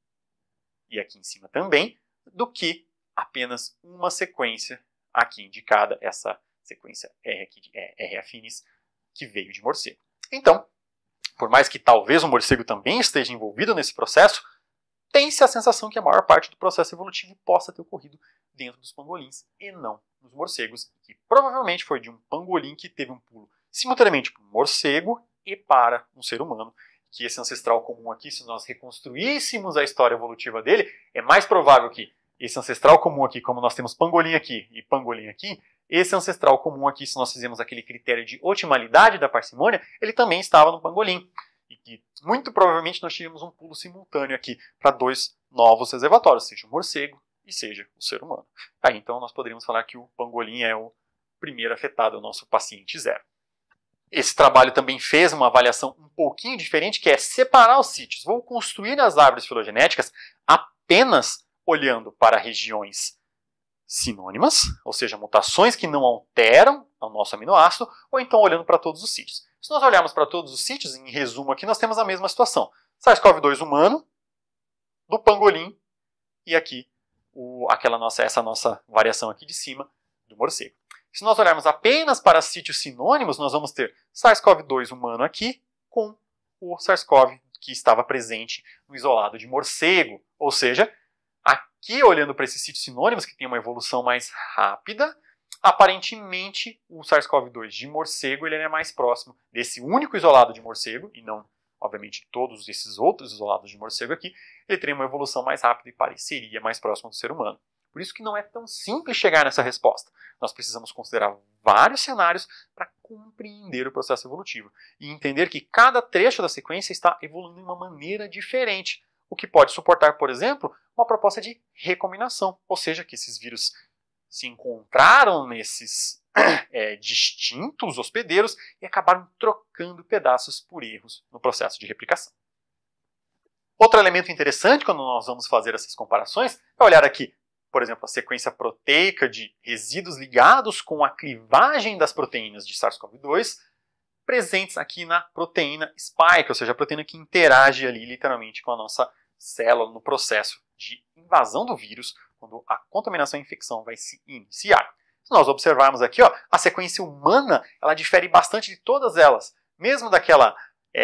e aqui em cima também, do que apenas uma sequência aqui indicada, essa sequência R. affinis, que veio de morcego. Então, por mais que talvez o morcego também esteja envolvido nesse processo, tem-se a sensação que a maior parte do processo evolutivo possa ter ocorrido dentro dos pangolins e não nos morcegos, que provavelmente foi de um pangolim que teve um pulo simultaneamente para um morcego e para um ser humano, que esse ancestral comum aqui, se nós reconstruíssemos a história evolutiva dele, é mais provável que esse ancestral comum aqui, como nós temos pangolim aqui e pangolim aqui, esse ancestral comum aqui, se nós fizermos aquele critério de otimalidade da parcimônia, ele também estava no pangolim. E que muito provavelmente nós tivemos um pulo simultâneo aqui para dois novos reservatórios, seja o morcego e seja o ser humano. Aí então nós poderíamos falar que o pangolim é o primeiro afetado, o nosso paciente zero. Esse trabalho também fez uma avaliação um pouquinho diferente, que é separar os sítios. Vou construir as árvores filogenéticas apenas olhando para regiões sinônimas, ou seja, mutações que não alteram o nosso aminoácido, ou então olhando para todos os sítios. Se nós olharmos para todos os sítios, em resumo aqui, nós temos a mesma situação. SARS-CoV-2 humano, do pangolim, e aqui essa nossa variação aqui de cima do morcego. Se nós olharmos apenas para sítios sinônimos, nós vamos ter SARS-CoV-2 humano aqui com o SARS-CoV que estava presente no isolado de morcego. Ou seja, aqui olhando para esses sítios sinônimos, que tem uma evolução mais rápida, aparentemente o SARS-CoV-2 de morcego ele é mais próximo desse único isolado de morcego, e não, obviamente, todos esses outros isolados de morcego aqui, ele teria uma evolução mais rápida e pareceria mais próximo do ser humano. Por isso que não é tão simples chegar nessa resposta. Nós precisamos considerar vários cenários para compreender o processo evolutivo e entender que cada trecho da sequência está evoluindo de uma maneira diferente, o que pode suportar, por exemplo, uma proposta de recombinação, ou seja, que esses vírus se encontraram nesses distintos hospedeiros e acabaram trocando pedaços por erros no processo de replicação. Outro elemento interessante quando nós vamos fazer essas comparações é olhar aqui, por exemplo, a sequência proteica de resíduos ligados com a clivagem das proteínas de SARS-CoV-2 presentes aqui na proteína spike, ou seja, a proteína que interage ali literalmente com a nossa célula no processo de invasão do vírus, quando a contaminação e a infecção vai se iniciar. Se nós observarmos aqui, a sequência humana ela difere bastante de todas elas, mesmo daquela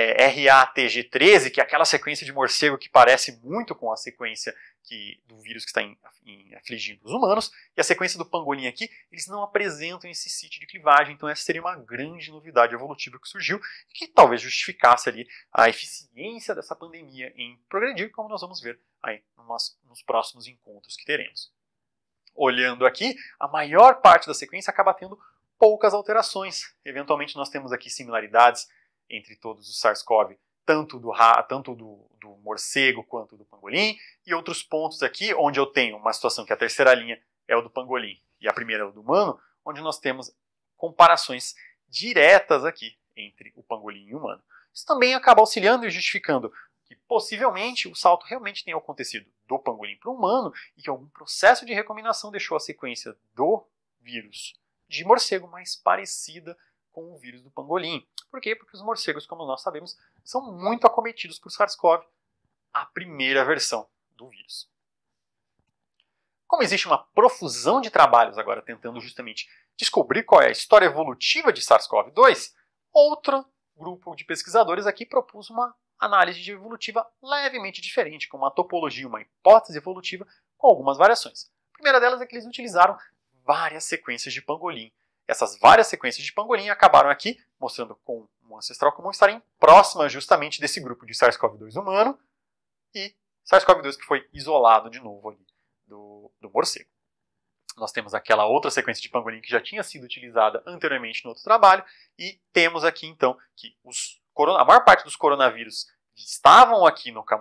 RATG13, que é aquela sequência de morcego que parece muito com a sequência do vírus que está afligindo os humanos, e a sequência do pangolim aqui, eles não apresentam esse sítio de clivagem, então essa seria uma grande novidade evolutiva que surgiu e que talvez justificasse ali a eficiência dessa pandemia em progredir, como nós vamos ver aí nos próximos encontros que teremos. Olhando aqui, a maior parte da sequência acaba tendo poucas alterações. Eventualmente nós temos aqui similaridades entre todos os SARS-CoV, tanto do morcego quanto do pangolim, e outros pontos aqui onde eu tenho uma situação que a terceira linha é o do pangolim e a primeira é o do humano, onde nós temos comparações diretas aqui entre o pangolim e o humano. Isso também acaba auxiliando e justificando que possivelmente o salto realmente tenha acontecido do pangolim para o humano e que algum processo de recombinação deixou a sequência do vírus de morcego mais parecida com o vírus do pangolim. Por quê? Porque os morcegos, como nós sabemos, são muito acometidos por SARS-CoV, a primeira versão do vírus. Como existe uma profusão de trabalhos agora tentando justamente descobrir qual é a história evolutiva de SARS-CoV-2, outro grupo de pesquisadores aqui propôs uma análise evolutiva levemente diferente, com uma topologia, uma hipótese evolutiva com algumas variações. A primeira delas é que eles utilizaram várias sequências de pangolim. Essas várias sequências de pangolim acabaram aqui mostrando com um ancestral comum estarem próximas justamente desse grupo de SARS-CoV-2 humano e SARS-CoV-2 que foi isolado de novo ali do morcego. Nós temos aquela outra sequência de pangolim que já tinha sido utilizada anteriormente no outro trabalho e temos aqui então que a maior parte dos coronavírus estavam aqui no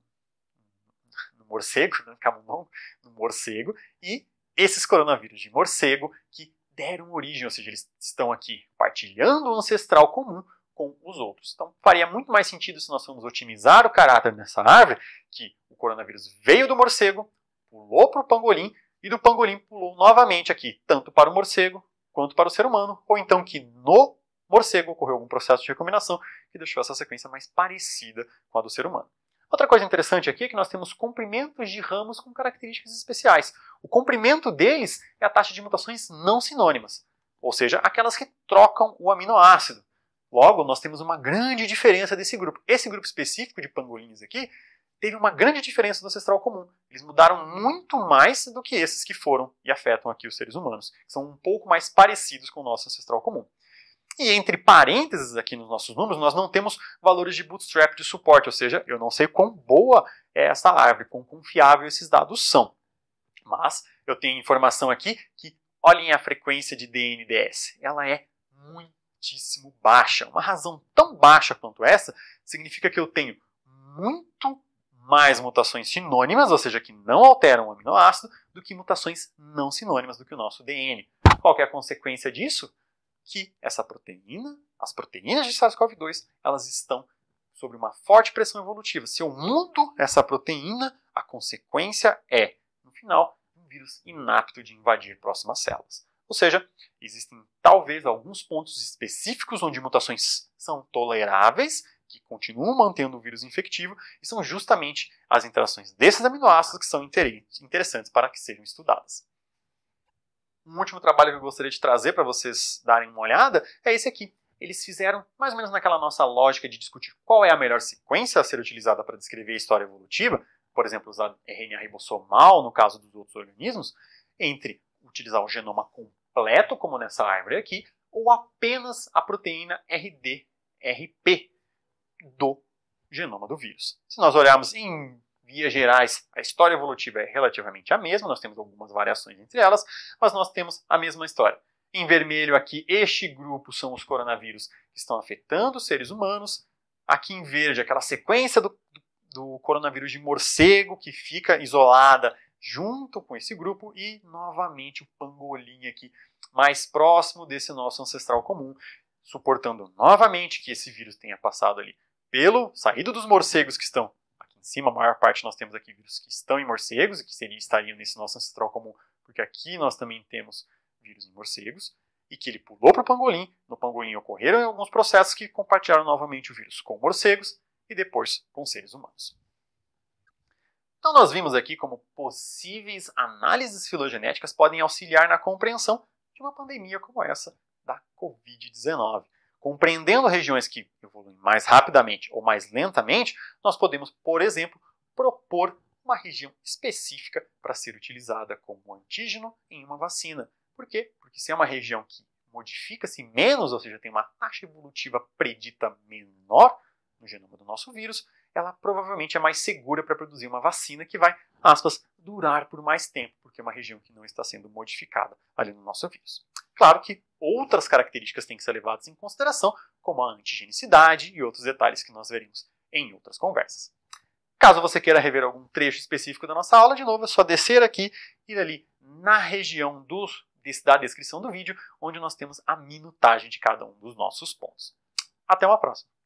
morcego, no morcego, e esses coronavírus de morcego que deram origem, ou seja, eles estão aqui partilhando o ancestral comum com os outros. Então, faria muito mais sentido se nós formos otimizar o caráter nessa árvore, que o coronavírus veio do morcego, pulou para o pangolim, e do pangolim pulou novamente aqui, tanto para o morcego quanto para o ser humano, ou então que no morcego ocorreu algum processo de recombinação que deixou essa sequência mais parecida com a do ser humano. Outra coisa interessante aqui é que nós temos comprimentos de ramos com características especiais. O comprimento deles é a taxa de mutações não sinônimas, ou seja, aquelas que trocam o aminoácido. Logo, nós temos uma grande diferença desse grupo. Esse grupo específico de pangolins aqui teve uma grande diferença do ancestral comum. Eles mudaram muito mais do que esses que foram e afetam aqui os seres humanos. São um pouco mais parecidos com o nosso ancestral comum. E entre parênteses aqui nos nossos números, nós não temos valores de bootstrap de suporte, ou seja, eu não sei quão boa é essa árvore, quão confiável esses dados são. Mas eu tenho informação aqui que, olhem a frequência de DNDS, ela é muitíssimo baixa. Uma razão tão baixa quanto essa significa que eu tenho muito mais mutações sinônimas, ou seja, que não alteram o aminoácido, do que mutações não sinônimas do que o nosso DNA. Qual que é a consequência disso? Que essa proteína, as proteínas de SARS-CoV-2, elas estão sob uma forte pressão evolutiva. Se eu mudo essa proteína, a consequência é, no final, um vírus inapto de invadir próximas células. Ou seja, existem talvez alguns pontos específicos onde mutações são toleráveis, que continuam mantendo o vírus infectivo, e são justamente as interações desses aminoácidos que são interessantes para que sejam estudadas. Um último trabalho que eu gostaria de trazer para vocês darem uma olhada é esse aqui. Eles fizeram mais ou menos naquela nossa lógica de discutir qual é a melhor sequência a ser utilizada para descrever a história evolutiva, por exemplo, usar RNA ribossomal no caso dos outros organismos, entre utilizar o genoma completo, como nessa árvore aqui, ou apenas a proteína RD-RP do genoma do vírus. Se nós olharmos em vias gerais, a história evolutiva é relativamente a mesma, nós temos algumas variações entre elas, mas nós temos a mesma história. Em vermelho aqui, este grupo são os coronavírus que estão afetando os seres humanos. Aqui em verde, aquela sequência do coronavírus de morcego que fica isolada junto com esse grupo. E, novamente, o pangolim aqui, mais próximo desse nosso ancestral comum, suportando novamente que esse vírus tenha passado ali pelo saído dos morcegos que estão em cima, a maior parte nós temos aqui vírus que estão em morcegos e que estariam nesse nosso ancestral comum, porque aqui nós também temos vírus em morcegos, e que ele pulou para o pangolim. No pangolim ocorreram alguns processos que compartilharam novamente o vírus com morcegos e depois com seres humanos. Então nós vimos aqui como possíveis análises filogenéticas podem auxiliar na compreensão de uma pandemia como essa da Covid-19. Compreendendo regiões que evoluem mais rapidamente ou mais lentamente, nós podemos, por exemplo, propor uma região específica para ser utilizada como antígeno em uma vacina. Por quê? Porque se é uma região que modifica-se menos, ou seja, tem uma taxa evolutiva predita menor no genoma do nosso vírus, ela provavelmente é mais segura para produzir uma vacina que vai, aspas, durar por mais tempo, porque é uma região que não está sendo modificada ali no nosso vírus. Claro que outras características têm que ser levadas em consideração, como a antigenicidade e outros detalhes que nós veremos em outras conversas. Caso você queira rever algum trecho específico da nossa aula, de novo é só descer aqui e ir ali na região da descrição do vídeo, onde nós temos a minutagem de cada um dos nossos pontos. Até uma próxima!